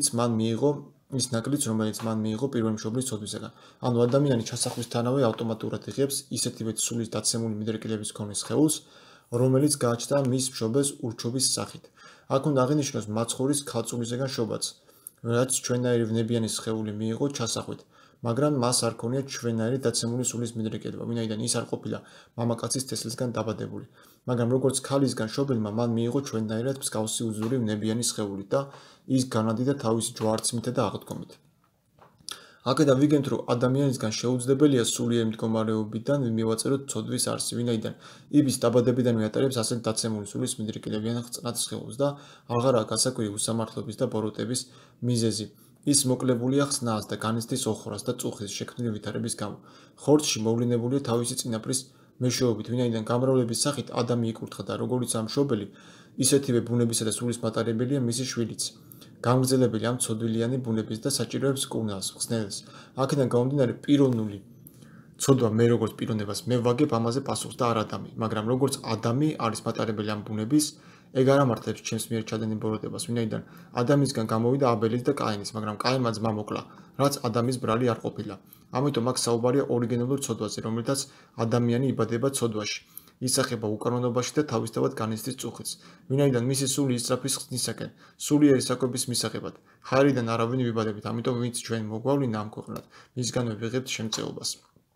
მან მიიღო პირველი მშობლის ცოდვისაგან. ანუ ადამიანი ჩასახვისთანავე ავტომატურად იღებს ისეთივე სულის დაცემული მიდრეკილების მქონე სხეულს, რომელიც გააჩნდა მის მშობელს ურჩობის სახით. აქ უნდა აღინიშნოს მაცხოვრის ქალწულისგან შობაც, რაც ჩვენნაირი ვნებიანი სხეული მიიღო ჩასახვით, მაგრამ მას არ ქონია ჩვენნაირი დაცემული სულის მიდრეკილება, ვინაიდან ის არ ყოფილა მამაკაცის თესლისგან დაბადებული, მაგრამ როგორც ქალისგან შობელმა მან მიიღო ჩვენნაირად მსგავსი უძვირი ვნებიანი სხეული და ის განადიდა თავისი ჯვარცმითა და აღდგომით. აქედან ვიგებთ, რომ ადამიანისგან შეუძლებელია სულიერი მდგომარეობიდან მივაწეროთ ცოდვის არსი, ვინაიდან იბის დაბადებიდანვე ატარებს ასეთ დაცემული სულის მიდრეკილებიან წყნარ სხეულს და აღარაა გასაკვირი უსამართლობის და ბოროტების მიზეზი. ის მოკლებულია ხსნას და განიცდის ოხრას და წუხის შექმნილი ვითარების გამო. ხორცში მოვლენებულია თავისი წინაპრის მეშვეობით, ვინაიდან გამრავლების სახით ადამი იკურთხა და როგორც ამ მშობელი, ისეთივე ბუნებისა და სულის მატარებელია მისი შვილიც. გამგრძელებელი ამ ცოდვილიანი ბუნების და საჭიროებს კურნალს, ხსნელს. აქედან გამომდინარე პიროვნული ცოდვა მე როგორც პიროვნებას მე ვაგებ ამაზე პასუხს და არ ადამი, მაგრამ როგორც ადამი არის მატარებელი ამ ბუნების, ეგ არ ამართლებს ჩემს მიერ ჩადენილ ბოროტებას, ვინაიდან ადამიანისგან გამოვიდა აბელის და კაინის, მაგრამ კაინმა ძმა მოკლა, რაც ადამიანის ბრალი არ ყოფილა. ამიტომ აქ საუბარია ორიგინალურ ცოდვაზე, რომელთაც ადამიანი იბადება ცოდვაში. ისახება უკანონობაში და თავისთავად განიცდის წუხეთს, ვინაიდან მისი სული ისწრაფის ხსნისაკენ, სულიერი საკვების მისაღებად. ხარიდან არავინ ვიბადებით, ამიტომ ვინც ჩვენ მოგვავლინა ამ ქვეყნად, მისგანვე ვიღებთ შემწეობას.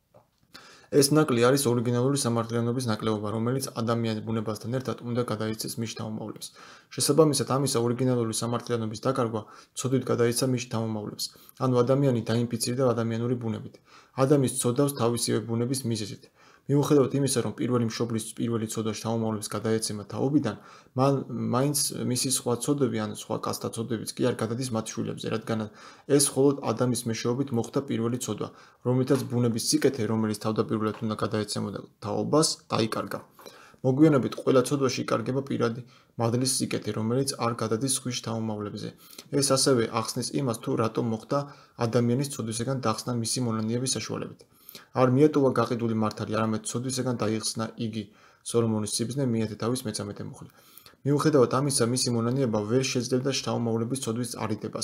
ეს ნაკლი არის ორიგინალური სამართლიანობის ნაკლებობა, რომელიც ადამიანის ბუნებასთან ერთად უნდა გადაიცეს მის შთამომავლებს. შესაბამისად ამისა, ორიგინალური სამართლიანობის დაკარგვა ცოდვით გადაეცა მის შთამომავლებს, ანუ ადამიანი დაინფიცირდა ადამიანური ბუნებით. ადამის ცოდავს თავისივე ბუნების მიზეზით. მიუხედავად იმისა, რომ პირველი მშობლის პირველი ცოდვა შთამომავლებს გადაეცემა თაობიდან, მან მაინც მისი სხვა ცოდვები ან სხვა კასტა ცოდვებიც კი არ გადადის მათ შვილებზე, რადგან ეს მხოლოდ ადამიანის მეშვეობით მოხდა პირველი ცოდვა, რომლითაც ბუნების სიკეთე, რომელიც თავდაპირველად უნდა გადაეცემოდა თაობას, დაიკარგა. მოგვიანებით ყველა ცოდვაში იკარგება პირადი მადლის სიკეთე, რომელიც არ გადადის სხვის შთამომავლებზე. ეს ასევე ახსნის იმას, თუ რატომ მოხდა ადამიანის ცოდვისგან დახსნა მისი მონანიების საშუალებით. არ მიატოვა გაყიდული მართალი, არამედ ცოდვისგან დაიხსნა იგი. სოლომონის სიბრძნე მეათე თავის მე-13 მუხლი. მიუხედავად ამისა, მისი მონანიება ვერ შეძლებდა შთამომავლებზე ცოდვის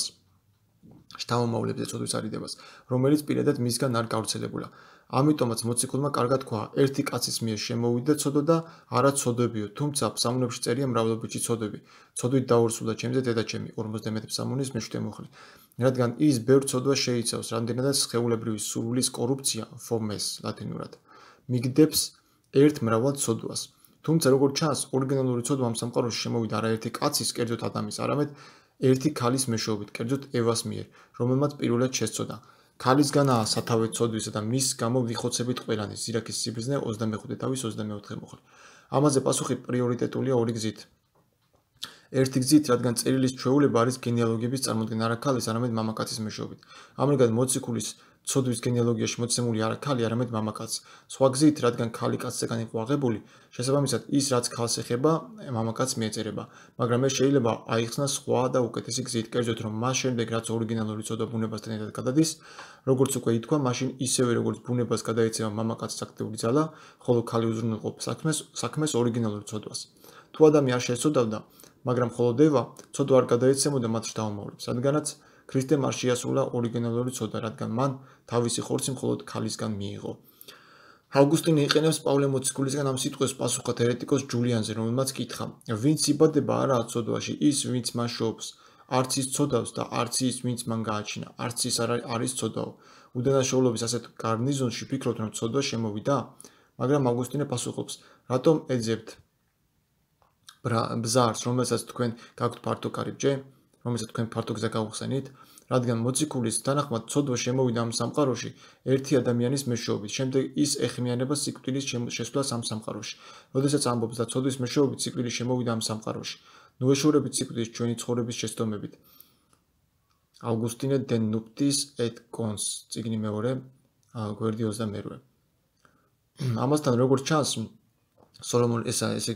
არიდებას, რომელიც პირადად მისგან არ გავრცელებულა. ამიტომაც მოციქულმა კარგად თქვა, ერთი კაცის მიერ შემოვიდა ცოდვა და არა ცოდვებიო, თუმცა ფსამუნებში წერია მრავლობითი ცოდვები. ცოდვით დაურსულა ჩემზე დედაჩემი 51 ფსამუნის მე-7 მუხლი. რადგან ის ბევრ ცოდვას შეიცავს, რამდენადაც სხეულებრივი სულის კორუფცია, ფომეს ლათინურად, მიგდებს ერთ მრავალ ცოდვას. თუმცა როგორც ჩანს, ორიგინალური ცოდვა ამ სამყაროში შემოვიდა არა ერთი კაცის, კერძოდ ადამის, არამედ ერთი ქალის მეშვეობით, კერძოდ ევას მიერ, რომელმაც პირველად შესწოდა. ქალისგანაა სათავე ცოდვისა და მის გამო ვიხოცებით ყველანი. ზირაქის სიბრძნე 25 თავის 24 მუხლი. ამაზე პასუხი პრიორიტეტულია ორი გზით. ერთი გზით, რადგან წერილის ჩვეულება არის გენეალოგიების წარმოდგენა არა ქალის, არამედ მამაკაცის მეშვეობით. ამრიგად მოციქულის ცოდვის გენეალოგიაში მოცემული არა ქალი, არამედ მამაკაცი. სხვა გზით, რადგან ქალი კაცისგან იყო აღებული, შესაბამისად ის რაც ქალს ეხება, მამაკაცს მიეწერება, მაგრამ ეს შეიძლება აიხსნას სხვა და უკეთესი გზით, კერძოდ რომ მას შემდეგ რაც ორიგინალური ცოდვა ბუნებასთან ერთად გადადის, როგორც უკვე ითქვა, მაშინ ისევე როგორც ბუნებას გადაეცემა მამაკაცის აქტიური ძალა, ხოლო ქალი უზრუნველყოფ საქმეს ორიგინალურ ცოდვას. თუ ადამი არ შეეცოდავდა, მაგრამ მხოლოდ ევა ცოდვა არ გადაეცემოდა მათ შთამომავლებს, რადგანაც ქრისტემ არ შეასრულა ორიგინალური ცოდვა, რადგან მან თავისი ხორცი მხოლოდ ქალისგან მიიღო. ავგუსტინე იყენებს პავლე მოციქულისგან ამ სიტყვას პასუხად ერეტიკოს ჯულიანზე, რომელმაც კითხა: ვინც იბადება არაა ცოდვაში, ის ვინც მას შობს, არც ის ცოდავს და არც ის ვინც მან გააჩინა, არც ის არის ცოდვაო. უდანაშაულობის ასეთ გარნიზონში ფიქრობთ, რომ ცოდვა შემოვიდა? მაგრამ ავგუსტინე პასუხობს: რატომ ეძებთ ბზარს, რომელსაც თქვენ გაქვთ ფართო კარიბჭე, რომელსაც თქვენ ფართო გზა გაუხსენით, რადგან მოციქულის თანახმად ცოდვა შემოვიდა ამ სამყაროში ერთი ადამიანის მეშვეობით, შემდეგ ის ეხმიანება სიკვდილის შესვლას ამ სამყაროში. როდესაც ამბობს და ცოდვის მეშვეობით სიკვდილი შემოვიდა ამ სამყაროში, ნუ ეშორებით სიკვდილის ჩვენი ცხოვრების შეცდომებით. ავგუსტინე დე ნუპტის et cons, წიგნი მეორე, გვერდი 22. ამასთან როგორც ჩანს, სოლომონ ესე იგი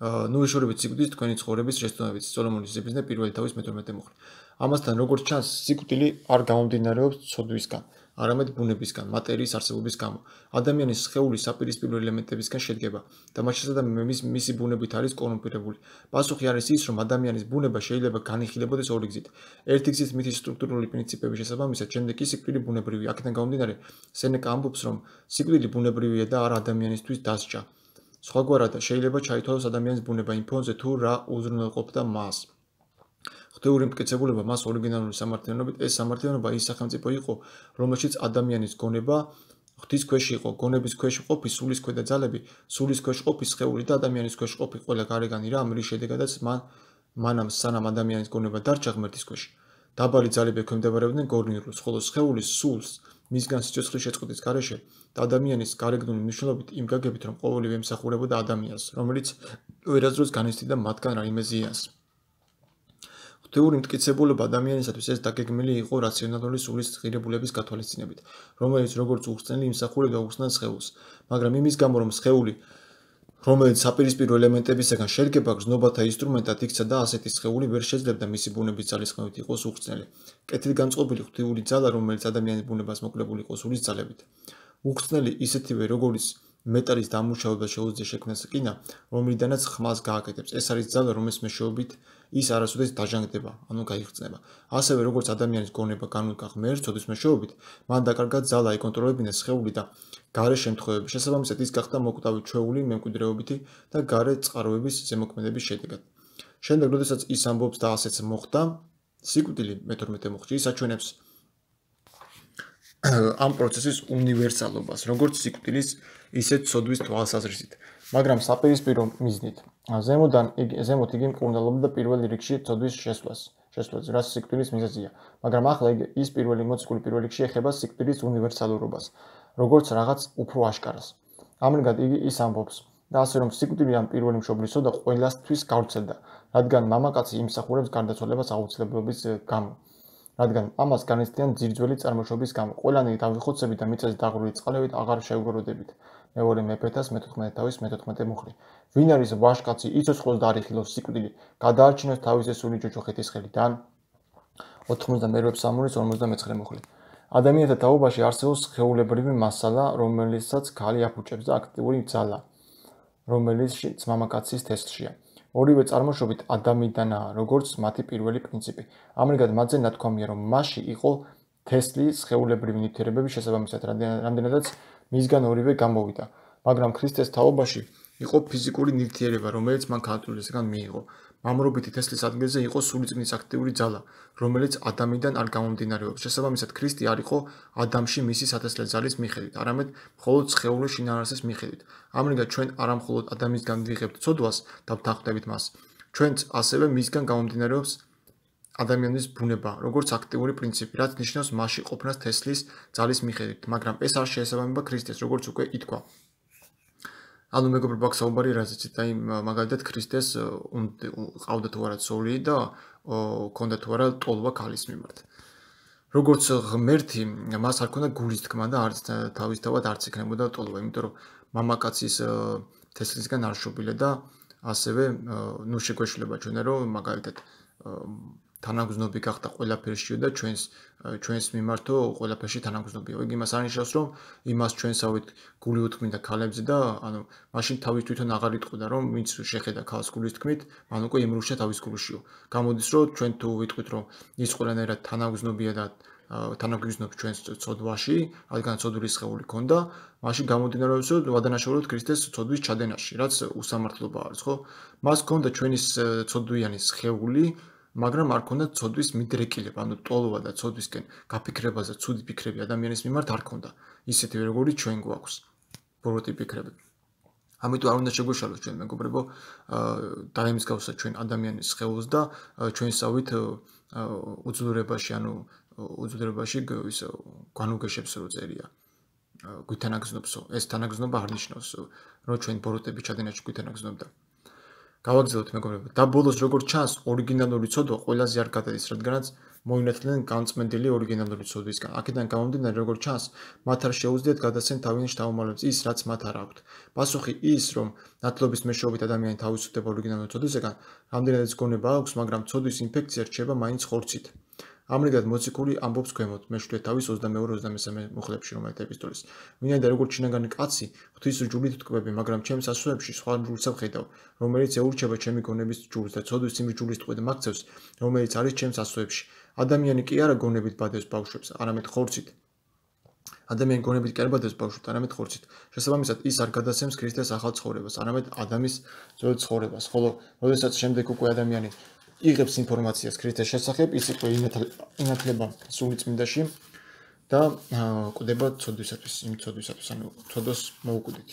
ნუეშორებით სიკვდილის თქვენი ცხოვრების შეცდომებით სოლომონის ზებისნა პირველი თავის მე-12 მუხლი. ამასთან როგორც ჩანს, სიკვდილი არ გამომდინარეობს ცოდვისგან, არამედ ბუნებისგან, მატერიის არსებობის გამო. ადამიანის სხეული საპირისპირო ელემენტებისგან შედგება და მათ შესაძლოა მისი ბუნებით არის კორუმპირებული. პასუხი არის ის, რომ ადამიანის ბუნება შეიძლება განიხილებოდეს ორი გზით. ერთი გზით მითის სტრუქტურული პრინციპების შესაბამისად, შემდეგ კი სიკვდილი ბუნებრივია. აქედან გამომდინარე, სენეკა ამბობს, რომ სიკვდილი ბუნებრივია და არა ადამიანისთვის დასჯა. სხვაგვარად შეიძლება ჩაითვალოს ადამიანის ბუნება იმ ფონზე, თუ რა უზრუნველყოფდა მას. ღვთიური მტკიცებულება მას ორიგინალური სამართლიანობით, ეს სამართლიანობა ის სახელმწიფო იყო, რომელშიც ადამიანის გონება ღვთის ქვეშ იყო, გონების ქვეშ ყოფი სულის ქვედა ძალები, სულის ქვეშ ყოფი სხეული და ადამიანის ქვეშ ყოფი ყველა გარეგანი რამ, რის შედეგადაც მანამ სანამ ადამიანის გონება დარჩა ღმერთის ქვეშ. დაბალი ძალები ექვემდებარებდნენ გორნიულს, ხოლო სხეულის სულს მისგან სიცოცხლის შეწყვეტის გარეშე და ადამიანის გარეგნული მნიშვნელობით იმ გაგებით, რომ ყოველივე ემსახურებოდა ადამიანს, რომელიც ვერასდროს განიცდიდა მათგან რაიმე ზიანს. ღვთიური მტკიცებულება ადამიანისათვის ეს დაგეგმილი იყო რაციონალური სულის ღირებულების გათვალისწინებით, რომელიც როგორც უხსნელი იმსახურებდა უხსნელ სხეულს, მაგრამ იმის გამო, რომ სხეული, რომელიც საპირისპირო ელემენტებისაგან შედგება გრძნობათა ინსტრუმენტად იქცა და ასეთი სხეული ვერ შეძლებდა მისი ბუნების ძალისხმევით იყოს უხსნელი. კეთილგანწყობილი ღვთიური ძალა, რომელიც ადამიანის ბუნებას მოკლებული იყო სულის ძალებით. უხსნელი ისეთივე როგორც მეტალის დამუშავება შეუძლია შექმნას რკინა, რომლიდანაც ხმალს გააკეთებს. ეს არის ძალა, რომლის მეშვეობით ის არასოდეს დაჟანგდება, ანუ გაიხსნება. ასევე როგორც ადამიანის გონება განუდგა ღმერთს, ცოდვის მეშვეობით, მან დაკარგა ძალა ეკონტროლებინა სხეული და გარე შემთხვევები. შესაბამისად, ის გახდა მოკვდავი ჩვეული მემკვიდრეობითი და გარე წყაროების ზემოქმედების შედეგად. შემდეგ, როდესაც ის ამბობს და ასეც მოხდა, სიკვდილი მე-12 მუხლი ის აჩვენებს ამ პროცესის უნივერსალობას, როგორც სიკვდილის, ისეთ ცოდვის თვალსაზრისით, მაგრამ საპირისპირო მიზნით. ზემოთ იგი მკურნალობდა პირველ რიგში ცოდვის შესვლას, რაც სიკვდილის მიზეზია, მაგრამ ახლა ის მოციქული პირველ რიგში ეხება სიკვდილის უნივერსალურობას, როგორც რაღაც უფრო აშკარას. ამრიგად იგი ის ამბობს და ასე რომ სიკვდილი ამ პირველი მშობლისო და ყველასთვის გავრცელდა, რადგან მამაკაცი იმსახურებს გარდაცვალებას აუცილებლობის გამო. რადგან ამას განიცდიან ძირძველი წარმოშობის გამო. ყველანი დავიხოცებით და მიწაზე დაღვრილი წყალებით აღარ შევგროდებით. მეორე მეფეთას მე-14 თავის მე-14 მუხლი. ვინ არის ვაჟკაცი იცოცხლოს და არ იხილოს სიკვდილი, გადაარჩინოს თავისი სული ჯოჯოხეთის ხელიდან. 92 ფსალმურის 59 მუხლი. ადამიანთა თაობაში არსებობს სხეულებრივი მასალა, რომელსაც ქალი აფუჭებს და აქტიური ძალა, რომელიც მამაკაცის თესლშია. ორივე წარმოშობით ადამიანიდანაა, როგორც მათი პირველი პრინციპი. ამრიგად მათზე ნათქვამია, რომ მასში იყო თესლი სხეულებრივი ნივთიერებების შესაბამისად, რამდენადაც მისგან ორივე გამოვიდა, მაგრამ ქრისტეს თაობაში იყო ფიზიკური ნივთიერება, რომელიც მან ქალწულისგან მიიღო. მამრობითი თესლის ადგილზე იყო სულიწმის აქტიური ძალა, რომელიც ადამიანიდან არ გამომდინარეობს. შესაბამისად, ქრისტე არ იყო ადამიანში მისი სათესლე ძალის მიხედვით, არამედ მხოლოდ სხეულის შინაარსის მიხედვით. ამრიგად, ჩვენ არა მხოლოდ ადამიანისგან ვიღებთ ცოდვას და ვთანხმდებით მას, ჩვენც ასევე მისგან გამომდინარეობს ადამიანის ბუნება, როგორც აქტიური პრინციპი, რაც ნიშნავს მასში ყოფნას თესლის ძალის მიხედვით, მაგრამ ეს არ შეესაბამება ქრისტეს, როგორც უკვე ითქვა. ანუ მეგობრებო, აქ საუბარი რაზეც და იმ მაგალითად ქრისტეს ყავდა თუ არა ცოლი და ჰქონდა თუ არა ტოლვა ქალის მიმართ. როგორც ღმერთი, მას არ ჰქონდა გულის თქმა და არც თავისთავად არც იქნებოდა ტოლვა, იმიტომ რომ მამაკაცის თესლისგან არ შობილა და ასევე შეგვეშლება ჩვენ რომ მაგალითად თანაგრძნობი გახდა ყველაფერშიო და ჩვენს მიმართო ყველაფერში თანაგრძნობია. იგი მას არნიშნავს, რომ იმას ჩვენსავით გული უთქმიდა ქალებზე და ანუ მაშინ თავის თვითონ აღარ იტყოდა, რომ ვინც შეხედა ქალს გულის თქმით, მან უკვე იმრუშა თავის გულშიო. გამოდის, რომ ჩვენ თუ ვიტყვით, რომ ის ყველანაირად თანაგრძნობია და თანაგრძნობს ჩვენს ცოდვაში, რადგან ცოდვის სხეული ქონდა, მაშინ გამომდინარეობს, რომ ვადანაშაულოთ ქრისტეს ცოდვის ჩადენაში, რაც უსამართლობა არის, ხო? მას ქონდა ჩვენი ცოდვიანი სხეული, მაგრამ არ ქონდა ცოდვის მიდრეკილება, ანუ ტოლვა და ცოდვისკენ გაფიქრებაზე ცუდი ფიქრები ადამიანის მიმართ არ ქონდა. ისეთივე როგორიც ჩვენ გვაქვს ბოროტი ფიქრები. ამიტომ არ უნდა შეგვეშალოს ჩვენ მეგობრებო, დაემსგავსა ჩვენ ადამიანის სხეულს და ჩვენსავით უძლურებაში, ანუ უძლურებაში ის განუგეშებს რო წერია. გვითანაგრძნობსო, ეს თანაგრძნობა არ ნიშნავს, რომ ჩვენ ბოროტების ჩადენაში გვითანაგრძნობდა. გავაგრძელოთ მეგობრებო. და ბოლოს როგორც ჩანს, ორიგინალური ცოდვა ყველაზე არ გადადის, რადგანაც მოინათლნენ განწმენდილი ორიგინალური ცოდვისგან. აქედან გამომდინარე, როგორც ჩანს, მათ არ შეუძლიათ გადასცენ თავიანთ შთამომავლებს ის, რაც მათ არ აქვთ. პასუხი ის, რომ ნათლობის მეშვეობით ადამიანი თავისუფლდება ორიგინალური ცოდვისგან, რამდენადაც გონება აქვს, მაგრამ ცოდვის ინფექცია რჩება მაინც ხორცით. ამრიგად მოციქული ამბობს ქვემოთ, მე-7 თავის 22-23 მუხლებში, რომელიც ეპისტოლის. ვინაიდან როგორც შინაგანი კაცი, ღვთის ჯულით ვტყვები, მაგრამ ჩემს ასოებში სხვა ჯულს ვხედავ, რომელიც ეურჩება ჩემი გონების ჯულს და ცოდვის იმ ჯულის ტყვედ მაქცევს, რომელიც არის ჩემს ასოებში. ადამიანი კი არა გონებით ბადებს ბავშვებს, არამედ ხორცით. ადამიანი გონებით კი არ ბადებს ბავშვებს, არამედ ხორცით. შესაბამისად, ის არ გადასცემს ქრისტეს ახალ ცხოვრებას, არამედ ადამის ძველ ცხოვრებას. ხოლო, როდესაც შემდეგ უკვე ადამიანი იღებს ინფორმაციას ქრისტეს შესახებ, ის უკვე ინათლება სული წმინდაში და კვდება ცოდვისათვის, იმ ცოდვისათვის, ანუ ცოდვას მოუკვდით.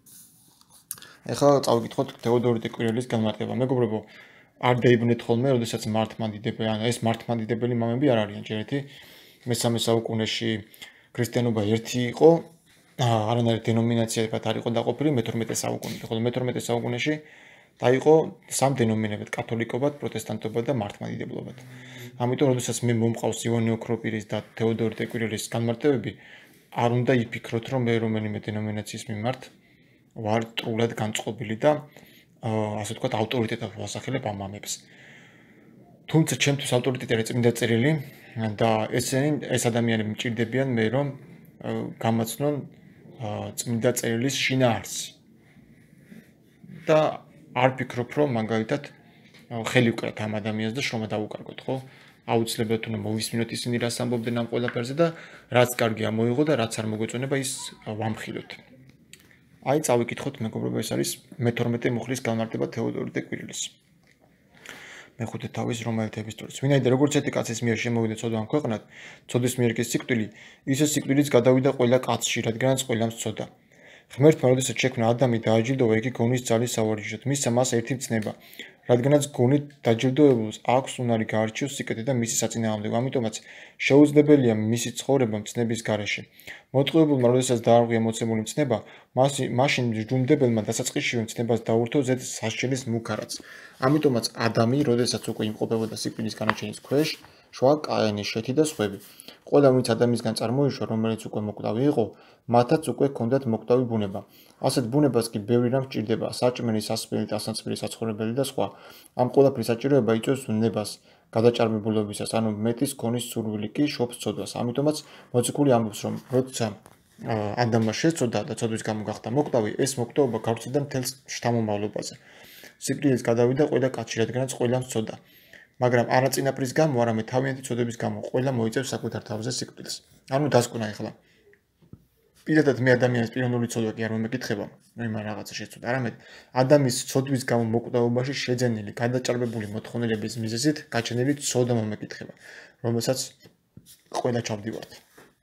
ეხლა წავიკითხოთ თეოდორე ტეკვირელის განმარტება. მეგობრებო, არ დაიბნეთ ხოლმე, როდესაც მართლმადიდებელი, ანუ ეს მართლმადიდებელი მამები არ არიან ჯერ ერთი. მე-3 საუკუნეში ქრისტიანობა ერთი იყო, არანაირი დენომინაციებად არ იყო დაყოფილი მე-12 საუკუნეში, ხოლო მე-12 საუკუნეში დაიყო სამ დენომინებად: კათოლიკობად, პროტესტანტობად და მართლმადიდებლობად. ამიტომ, როდესაც მე მომყავს ივანე ოქროპირის და თეოდორე ტეკვირელის განმარტებები, არ უნდა იფიქროთ, რომ მე რომელიმე დენომინაციის მიმართ ვარ ტრულად განწყობილი და ასე ვთქვათ, ავტორიტეტად ვასახელებ ამ მამებს. თუმცა ჩემთვის ავტორიტეტი არის წმინდა წერილი და ეს ადამიანები მჭირდებიან მე რომ გამაცნონ წმინდა წერილის შინაარსი. და არ ფიქრობ, რომ მაგალითად ხელი ვკრათ ამ ადამიანს და შრომა დავუკარგოთ, ხო? აუცილებლად უნდა მოვისმინოთ ისინი რას ამბობდნენ ამ ყველაფერზე და რაც კარგი ამოიღო და რაც არ მოგვეწონება ის ვამხილოთ. აი, წავიკითხოთ მეგობრებო, ეს არის მე-12 მუხლის განმარტება თეოდორე ტეკვირელის. მე-5 თავის რომაელთა ეპისტოლის. ვინაიდან როგორც ერთი კაცის მიერ შემოვიდა ცოდვა ამ ქვეყნად, ცოდვის მიერ კი სიკვდილი, ისე სიკვდილიც გადავიდა ყველა კაცში, რადგანაც ყველამ ცოდა. ღმერთმა როდესაც შექმნა ადამი დააჯილდოვა იგი გონის ძალის სავარჯიშოდ, მისცა მას ერთი მცნება, რადგანაც გონით დაჯილდოებულს აქვს უნარი გაარჩიოს სიკეთე და მისი საწინააღმდეგო, ამიტომაც შეუძლებელია მისი ცხოვრება მცნების გარეშე. მოტყუებულმა როდესაც დაარღვია მოცემული მცნება, მაშინ ჯდომდებელმა დასაწყისშივე მცნებას დაურთო ზედ სასჯელის მუქარაც. ამიტომაც ადამი, როდესაც უკვე იმყოფებოდა სიკვდილის განაჩენის ქვეშ, შვა კაინის, შეთი და სხვები. ყველა ვინც ადამისგან წარმოიშვა, რომელიც უკვე მოკვდავი იყო, მათაც უკვე ჰქონდათ მოკვდავი ბუნება. ასეთ ბუნებას კი ბევრი რამ სჭირდება: საჭმელი, სასმელი, დასაცმელი, საცხოვრებელი და სხვა. ამ ყველაფრის საჭიროება იწვევს ნებას გადაჭარბებულობისას, ანუ მეტის ქონის სურვილი კი შობს ცოდვას. ამიტომაც მოციქული ამბობს, რომ როცა ადამიანმა შეცოდა და ცოდვის გამო გახდა მოკვდავი, ეს მოკვდავობა გავრცელდა მთელ შთამომავლობაზე. სიკვდილიც გადავიდა ყველა კაცში, რადგანაც ყველამ ცოდა. მაგრამ არა წინაპრის გამო, არამედ თავიანთი ცოდების გამო ყველა მოიწევს საკუთარ თავზე სიკვდილს. ანუ დასკვნა ეხლა. პირადად მე ადამიანის პიროვნული ცოდვა კი არ მომეკითხება, რომ რაღაცა შეცოდა, არამედ ადამიანის ცოდვის გამო მოკვდავობაში შეძენილი, გადაჭარბებული მოთხოვნილების მიზეზით გაჩენილი ცოდა მომეკითხება, რომელსაც ყველა ჩავდივართ.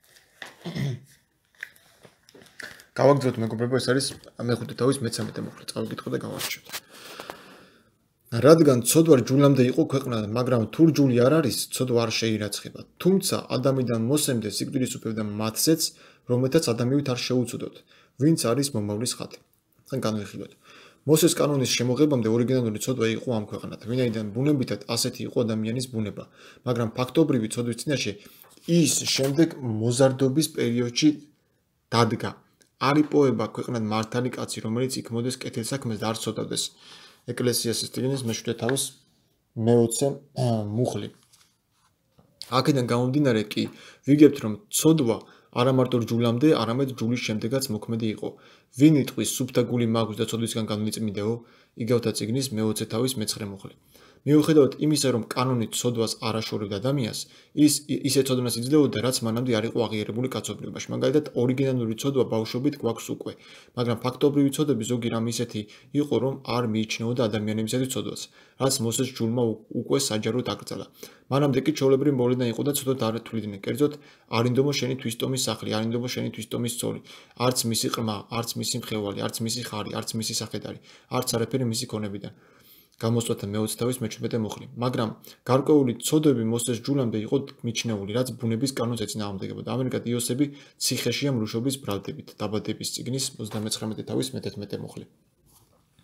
გავაგრძელოთ მეგობრებო, ეს არის მე-5 თავის მე-13 მუხლი, წავიკითხოთ და გავარჩიოთ. რადგან ცოდვა ჯულამდე იყო ქვეყნად, მაგრამ თუ ჯული არ არის, ცოდვა არ შეირაცხება. თუმცა ადამიანიდან მოსემდე სიკვდილის უფევდა მათზეც, რომელთაც ადამიანით არ შეუცოდოთ, ვინც არის მომავლის ხატი. თან განვიხილოთ. მოსეს კანონის შემოღებამდე ორიგინალური ცოდვა იყო ამ ქვეყნად, ვინაიდან ბუნებითად ასეთი იყო ადამიანის ბუნება, მაგრამ ფაქტობრივი ცოდვის წინაშე ის შემდეგ მოზარდობის პერიოდში დადგა. არ იპოვება ქვეყნად მართალი კაცი, რომელიც იქმოდეს კეთილსაქმეს და არ ცოდავდეს. ეკლესიას სტიგნის მე-7 თავის მე-20 მუხლი. აქედან გამომდინარე კი ვიგებთ, რომ ცოდვა არა მარტო ჯულამდე, არამედ ჯულის შემდეგაც მოქმედი იყო. ვინ იტყვის სუფთა გული მაქვს და ცოდვისგან განვიწმინდეო? იგავთა წიგნის მე-20 თავის მე-9 მუხლი. მიუხედავად იმისა, რომ კანონით ცოდვას არ აშორებდა ადამიანს, ის ისე ცოდნას იძლეოდა, რაც მანამდე არ იყო აღიარებული კაცობრიობაში. მაგალითად, ორიგინალური ცოდვა ბავშვობით გვაქვს უკვე, მაგრამ ფაქტობრივი ცოდები ზოგი რამ ისეთი იყო, რომ არ მიიჩნეოდა ადამიანებისათვის ცოდვას, რაც მოსეს ჯულმა უკვე საჯაროდ აკრძალა. მანამდე კი ჩვეულებრივი მოვლენა იყო და ცოდვად არ თვლიდნენ. კერძოდ, არ ინდომო შენი თვისტომის სახლი, არ ინდომო შენი თვისტომის ცოლი, არც მისი ყრმა, არც მისი მხევალი, არც მისი ხარი, არც მისი სახედარი, არც არაფერი მისი ქონებიდან. გამოსვლათა მე-20 თავის მე-17 მუხლი. მაგრამ გარკვეული ცოდვები მოსეს ჯულამდე იყო მიჩნეული, რაც ბუნების კანონს ეწინააღმდეგებოდა. ამერიკად იოსები ციხეშია მრუშობის ბრალდებით. დაბადების წიგნის 39 თავის მე-11 მუხლი.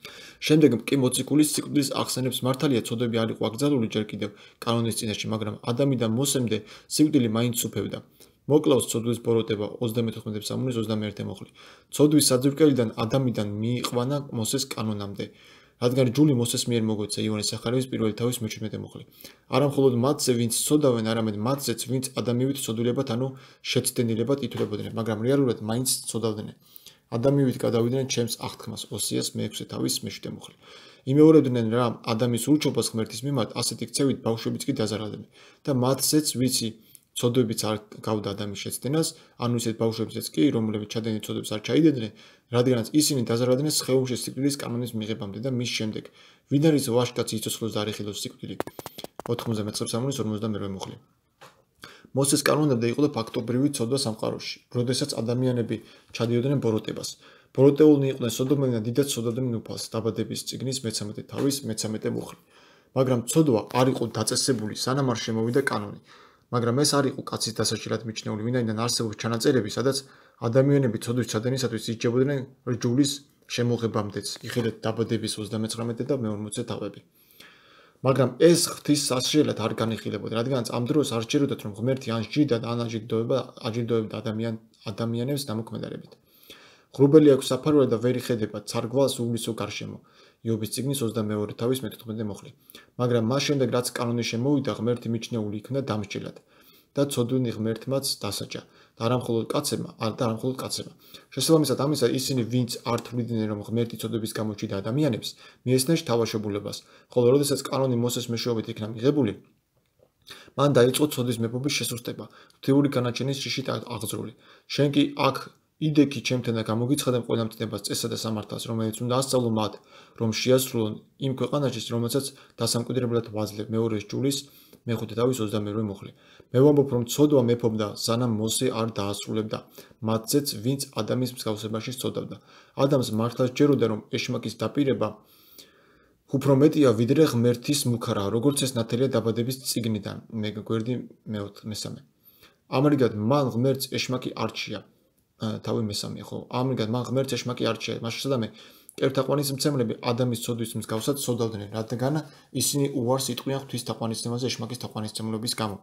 შემდეგ კი მოციქულის სიკვდილის ახსენებს მართალია ცოდვები არ იყო აკრძალული ჯერ კიდევ კანონის წინაშე, მაგრამ ადამი და მოსემდე სიკვდილი მაინც უფევდა. მოკლავს ცოდვის ბოროტება 34 სამურის 21 მოხლი. ცოდვის საძირკველიდან ადამიდან მიიყვანა მოსეს კანონამდე. რადგან ჯული მოსეს მიერ მოგვეცა ივანეს სახარების პირველი თავის მე-17 მოხლი. არა მხოლოდ მათზე, ვინც ცოდავენ, არამედ მათზეც, ვინც ადამიანით ცოდვილებად, ანუ შეცდენილებად ითვლებოდნენ, მაგრამ რეალურად მაინც ცოდავდნენ. ადამიანით გადავიდნენ ჩემს აღთქმას, ოსიას მე-6 თავის მე-7 მოხლი. იმეორებდნენ რა ადამიანის ურჩობას ღმერთის მიმართ, ასეთი ქცევით ბავშვებიც კი დაზარალდნენ და მათზეც, ვიცი ცოდვებიც არ გავდა ადამიანის შეცდენას, ანუ ისეთ ბავშვებზეც კი, რომლებიც ჩადენილ ცოდვებს არ ჩაიდებდნენ, რადგანაც ისინი დაზარალდნენ სხეულში სიკვდილის კანონის მიღებამდე და მის შემდეგ, ვინ არის ვაჟკაცი იცოცხლოს და არ ეხილოს სიკვდილი. 99 სამურის 52 მოხლი. მოსეს კანონამდე იყო ფაქტობრივი ცოდვა სამყაროში, როდესაც ადამიანები ჩადიოდნენ ბოროტებას. ბოროტეულნი იყვნენ სოდომელი და დიდად ცოდავდნენ უფალს, დაბადების წიგნის მე-13 თავის მე-13 მოხლი. მაგრამ ცოდვა არ იყო დაწესებული, სანამ არ შემოვიდა კანონი. მაგრამ ეს არ იყო კაცის დასაჭირად მიჩნეული, ვინაიდან არსებობს ჩანაწერები, სადაც ადამიანები ცოდვის ჩადენისათვის იჭებოდნენ რჯულის შემოღებამდეც, იხილეთ დაბადების 39 და მე-40 თავები. მაგრამ ეს ღვთის სასჯელად არ განიხილებოდა, რადგანაც ამ დროს არ სჯეროდათ, რომ ღმერთი ან სჯიდა და ან აჯილდოებდა ადამიანებს დამოქმედებით. ღრუბელი აქვს საფარველად და ვერ იხედება ცარგვალს უვლისო გარშემო. იობის წიგნის 22 თავის მე-14 მოხლი. მაგრამ მას შემდეგ, რაც კანონი შემოვიდა, ღმერთი მიჩნეული იქნა დამსჯელად და ცოდვინი ღმერთმაც დასაჯა. და არა მხოლოდ კაცებმა. შესაბამისად ამისა, ისინი, ვინც არ თვლიდნენ, რომ ღმერთი ცოდვების გამო სჯიდა ადამიანებს, მიესწნენ შთავაშობულებას, ხოლო როდესაც კანონი მოსეს მეშვეობით იქნა მიღებული, მან დაიწყო ცოდვის მეფობის შესუსტება, ღვთიური განაჩენის შიშით აღძრული. შენ კი აქ იდექი ჩემთან და გამოგიცხადე ყველა მტნებას, წესსა და სამართალს, რომელიც უნდა ასწავლო მათ, რომ შეასრულონ იმ ქვეყანაში, რომელსაც დასამკვიდრებლად ვაძლევ. მეორე ჯულის მე-5 თავის 22 მოხლი. მე ვამბობ, რომ ცოდვა მეფობდა, სანამ მოსე არ დაასრულებდა მათზეც, ვინც ადამიანის მსგავსებაში ცოდავდა. ადამიანს მართლა სჯეროდა, რომ ეშმაკის დაპირება უფრო მეტია, ვიდრე ღმერთის მუქარა, როგორც ეს ნათელია დაბადების წიგნიდან. გვერდი მე-3. ამრიგად მან ღმერთს ეშმაკი არჩია. თავი მე-3, ხო? ამრიგად მან ღმერთს ეშმაკი არჩია. მასშტაბე კერთაყვანისმცემლები ადამიანის ცოდვის მსგავსად ცოდავდნენ, რადგან ისინი უარს იტყვიან ღვთის თაყვანისცემაზე ეშმაკის თაყვანისცემლობის გამო.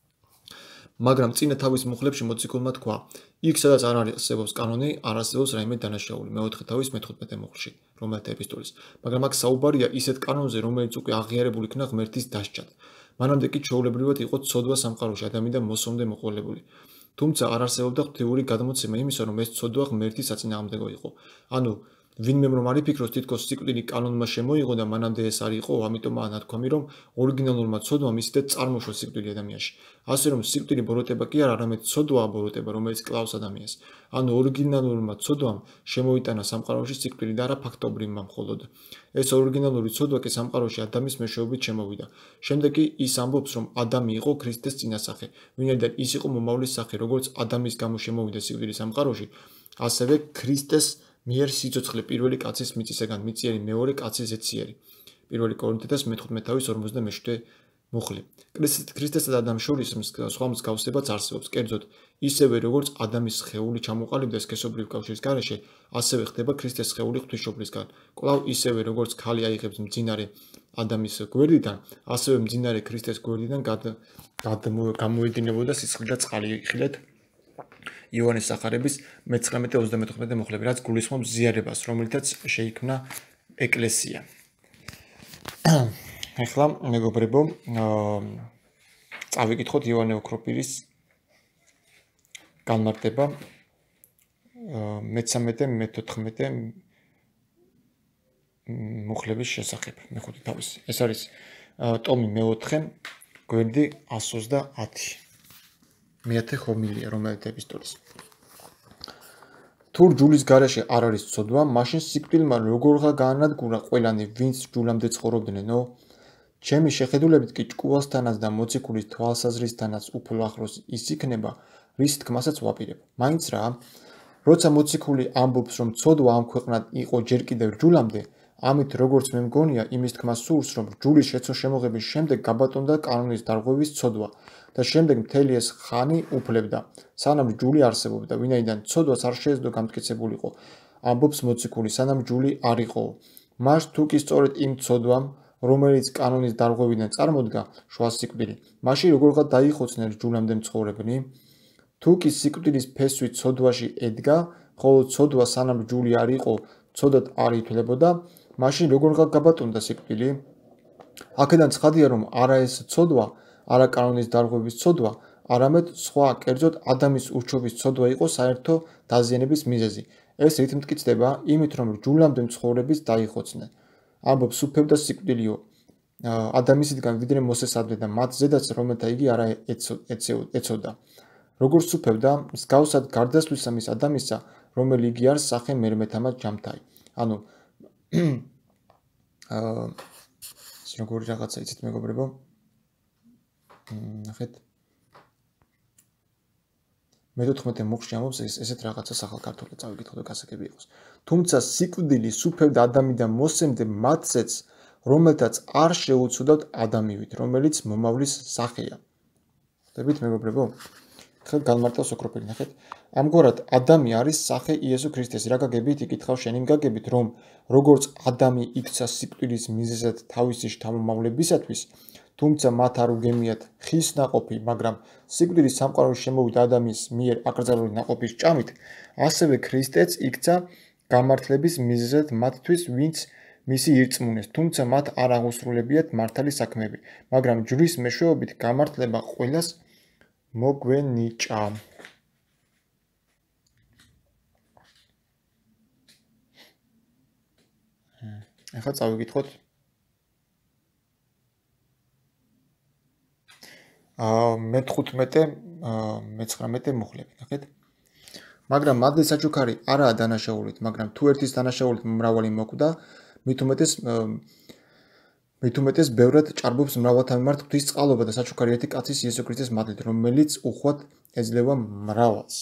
მაგრამ წინა თავის მუხლებში მოციქულმა თქვა, იქ სადაც არ არსებობს კანონი, არ არსებობს რაიმე დანაშაული. მე-4 თავის მე-15 მოხლში, რომელთა ეპისტოლის. მაგრამ აქ საუბარია ისეთ კანონზე, რომელიც უკვე აღიარებული იქნა ღმერთის დასჯად. მანამდე კი ჩვეულებრივად იყო ცოდვა სამყაროში, ადამიანი და მოსომდე მოყოლებული. თუმცა არ არსებობდა ღვთიური გადმოცემა იმისა, რომ ეს ცოდვა ღმერთის საწინააღმდეგო იყო. ანუ ვინმე რომ არ იფიქროს, თითქოს სიკვდილი კანონმა შემოიღო და მანამდე ეს არ იყო, ამიტომაა ნათქვამი, რომ ორიგინალურმა ცოდვამ ისედაც წარმოშვა სიკვდილი ადამიანში. ასე რომ სიკვდილი ბოროტება კი არა, არამედ ცოდვაა ბოროტება, რომელიც კლავს ადამიანს. ანუ ორიგინალურმა ცოდვამ შემოიტანა სამყაროში სიკვდილი და არა ფაქტობრივმა მხოლოდ. ეს ორიგინალური ცოდვა კი სამყაროში ადამიანის მეშვეობით შემოვიდა. შემდეგ კი ის ამბობს, რომ ადამი იყო ქრისტეს წინასახე, ვინაიდან ის იყო მომავლის სახე, როგორც ადამიანის გამო შემოვიდა სიკვდილი სამყაროში, ასევე ქრისტეს მიერ სიცოცხლე პირველი კაცის მიწისაგან მიწიერი, მეორე კაცის ზეციერი. 1 კორინთელთა მე-15 თავის 47 მოხლი. ქრისტესა და ადამიანს შორის სხვა მსგავსებაც არსებობს. კერძოდ, ისევე როგორც ადამიანის სხეული ჩამოყალიბდა სქესობრივ კავშირის გარეშე, ასევე ხდება ქრისტეს სხეული ღვთისმშობლისგან. კვლავ ისევე როგორც ქალი აიღებს მძინარე ადამიანის გვერდიდან, ასევე მძინარე ქრისტეს გვერდიდან გამოედინებოდა სისხლი და წყალი. იხილეთ ივანეს სახარების მე-19-24 მოხლები, რაც გულისხმობს ზიარებას, რომელთაც შეიქმნა ეკლესია. ახლა მეგობრებო, წავიკითხოთ ივანე ოქროპირის განმარტება მე-13, მე-14 მოხლების შესახებ. მე-5 თავის. ეს არის ტომი მე-4, გვერდი 130. მე-10 ჰომილია, რომელთა ეპისტოლის. თუ ჯულის გარეშე არ არის ცოდვა, მაშინ სიკვდილმა როგორღა გაანადგურა ყველანი, ვინც ჯულამდე ცხოვრობდნენო? ჩემი შეხედულებით კი ჭკუასთანაც და მოციქულის თვალსაზრისთანაც უფრო ახლოს ის იქნება, რის თქმასაც ვაპირებ. მაინც რა? როცა მოციქული ამბობს, რომ ცოდვა ამ ქვეყნად იყო ჯერ კიდევ ჯულამდე, ამით როგორც მე მგონია, იმის თქმა სურს, რომ ჯულის შემოღების შემდეგ გაბატონდა კანონის დარღვევის ცოდვა და შემდეგ მთელი ეს ხანი უფლებდა, სანამ ჯული არსებობდა, ვინაიდან ცოდვას არ შეეძლო გამტკიცებულიყო. ამბობს მოციქული, სანამ ჯული არ იყო. მას თუ კი სწორედ იმ ცოდვამ, რომელიც კანონის დარღვევიდან წარმოდგა შუა სიკვდილი, მაშინ როგორღა დაიხოცნენ რჯულამდე მცხოვრებნი? თუ კი სიკვდილის ფესვი ცოდვაში ედგა, ხოლო ცოდვა სანამ რჯული არ იყო, ცოდად არ ითვლებოდა, მაშინ როგორღა გაბატონდა სიკვდილი? აქედან ცხადია, რომ არა ეს ცოდვა, არა კანონის დარღვევის ცოდვა, არამედ სხვა, კერძოდ ადამის ურჩევის ცოდვა იყო საერთო დაზიანების მიზეზი. ეს რით მტკიცდება? იმით, რომ რჯულამდე მცხოვრების დაიხოცნენ. ამბობს სუფევდა სიკვდილიო ადამიანისგან ვიდრე მოსესადმე და მათ ზედაც რომელთა იგი არა ეცოდა. როგორც სუფევდა, მსგავსად გარდასვლისა მის ადამიანსა, რომელი იგი არის სახე მერმეთამად ჯამთაი. ანუ როგორი რაღაცა იცით მეგობრებო? ნახეთ. მე-14 მუხში ამბობს ესეთ რაღაცა ახალქართულად წავიკითხოთ და გასაგები იყოს. თუმცა სიკვდილი სუფევდა ადამიანიდან მოსემდე მათზეც, რომელთაც არ შეუცოდათ ადამიანივით, რომელიც მომავლის სახეა. ხვდებით მეგობრებო? ხელ განმარტავს ოქროპირი, ნახეთ. ამგვარად ადამი არის სახე იესო ქრისტეს. რა გაგებით? იკითხავ შენ იმ გაგებით, რომ როგორც ადამი იქცა სიკვდილის მიზეზად თავისი შთამომავლებისათვის, თუმცა მათ არ უგემიათ ხის ნაყოფი, მაგრამ სიკვდილის სამყაროში შემოვიდა ადამიანის მიერ აკრძალული ნაყოფის ჭამით, ასევე ქრისტეც იქცა გამართლების მიზეზად მათთვის, ვინც მისი ირწმუნეს, თუმცა მათ არ აღუსრულებიათ მართალი საქმეები, მაგრამ ჯვრის მეშვეობით გამართლება ყველას მოგვენიჭა. ახლა წავიკითხოთ მე-15 მუხლები, ნახეთ. მაგრამ მადლის საჩუქარი არაა დანაშაულით, მაგრამ თუ ერთის დანაშაულით მრავალი მოკვდა, მით უმეტეს ბევრად ჭარბობს მრავალთა მიმართ ღვთის წყალობა და საჩუქარი ერთი კაცის იესო ქრისტეს მადლით, რომელიც უხვად ეძლევა მრავალს.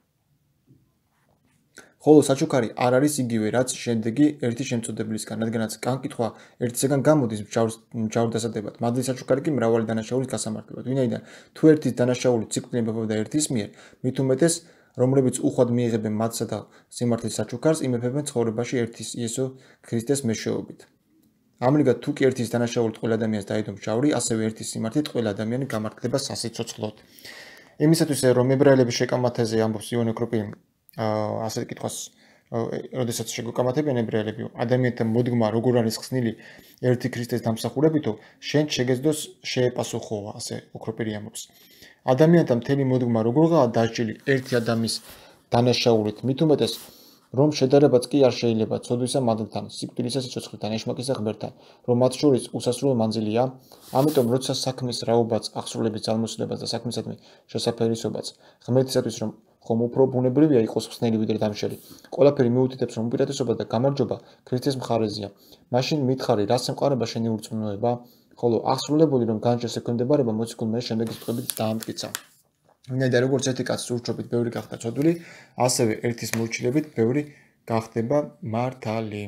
ხოლო საჩუქარი არ არის იგივე, რაც შემდეგი ერთი შემწოდებლისგან, რადგანაც კანკითხვა ერთისგან გამოდის მჟავრ დასადებად, მადლის საჩუქარი კი მრავალი დანაშაულის გასამართლებლად. ვინაიდან თუ ერთის დანაშაულით სიკვდილი იმეფებოდა ერთის მიერ, მით უმეტეს რომლებიც უხვად მიიღებენ მადლსა და სიმართლის საჩუქარს, იმეფებენ ცხოვრებაში ერთის იესო ქრისტეს მეშვეობით. ამრიგად თუ კი ერთის დანაშაულით ყველა ადამიანს დაედო მჟავრი, ასევე ერთის სიმართლით ყველა ადამიანი გამართლდება სასიცოცხლოდ. იმისათვის რომ ებრაელების შეკამათაზე ამბობს იონე ოქროპირი, ასეთ კითხვას, როდესაც შეგუკამათებენ ებრაელები, ადამიანთა მოდგმა როგორ არის ხსნილი ერთი ქრისტეს დამსახურებითო, შენ შეგეძლოს შეეპასუხოა, ასე ოქროპირი ამბობს. ადამიანთა მთელი მოდგმა როგორღაა დაჭრილი ერთი ადამიანის დანაშაულით, მით უმეტეს რომ შედარებაც კი არ შეიძლება ცოდვისა მადლთან, სიკვდილისა სიცოცხლეთან, ეშმაკისა ღმერთთან, რომ მათ შორის უსასრულო მანძილია, ამიტომ როცა საქმის რაობაც, აღსრულების ძალმოსილებას და საქმისადმი შესაფერისობაც ღმერთისათვის რომ ხომ უფრო ბუნებრივია იყოს ხსნელი ვიდრე დამშელი, ყველაფერი მიუთითებს რომ უპირატესობა და გამარჯვება ქრისტეს მხარეზეა. მაშინ მითხარი, რა სამყარება შენი ურწმუნოება, ხოლო აღსრულებული რომ განჭეს ექვემდებარება მოციქულმა შემდეგი სიტყვებით დაამტკიცა. ვინაიდან როგორც ერთი კაცის ურჩობით ბევრი გახდა ცოდვილი, ასევე ერთის მორჩილებით ბევრი გახდება მართალი.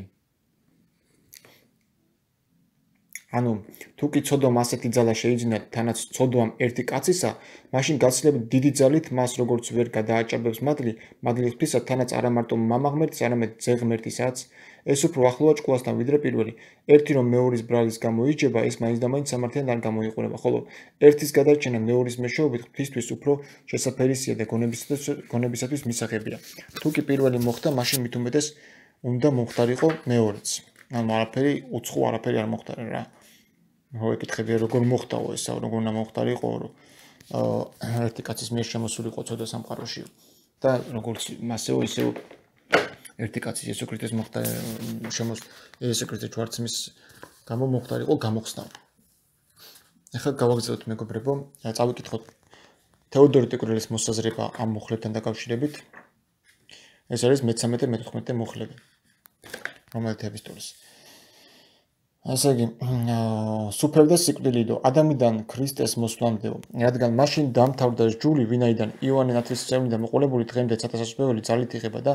ანუ თუ კი ცოდვამ ასეთი ძალა შეიძინა თანაც ცოდვამ ერთი კაცისა, მაშინ გაცილებით დიდი ძალით მას როგორც ვერ გადააჭარბებს მადლი ღვთისა, თანაც არა მარტო მამა ღმერთის, არამედ ძე ღმერთისაც, ეს უფრო ახლოა ჭკუასთან ვიდრე პირველი. ერთი რომ მეორის ბრალის გამო იჯება, ეს მაინც და მაინც სამართლიან არ გამოიყურება, ხოლო ერთის გადარჩენა მეორის მეშვეობით ღვთისთვის უფრო შესაფერისია და გონებისათვის მისაღებია. თუ კი პირველი მოხდა, მაშინ მით უმეტეს უნდა მომხდარიყო მეორეც. ანუ არაფერი უცხო არაფერი არ მოხდარა რა. ეკითხებია როგორ მოხდაო ესა, როგორ უნდა მომხდარიყო, რომ ერთი კაცის მიერ შემოსულიყო ცოდვა სამყაროში და როგორც მასეო ისეო ერთი კაცის იესო ქრისტეს მოხდა იესო ქრისტეს ჯვარცმის გამო მომხდარიყო გამოხსნა. ახლა გავაგრძელოთ მეგობრებო, წავიკითხოთ თეოდორე ტიკურელის მოსაზრება ამ მუხლებთან დაკავშირებით. ეს არის მე-13-მე-14 მუხლები. რომელთა ეპისტოლეს. ასე იგი, სუფევდა სიკვდილიდო ადამიანიდან ქრისტეს მოსვლამდეო, რადგან მაშინ დამთავრდა რჯული, ვინაიდან იოანე ნათლისმცემლიდან მოყოლებული დღემდე 1000 ბევრი ძალით იღება და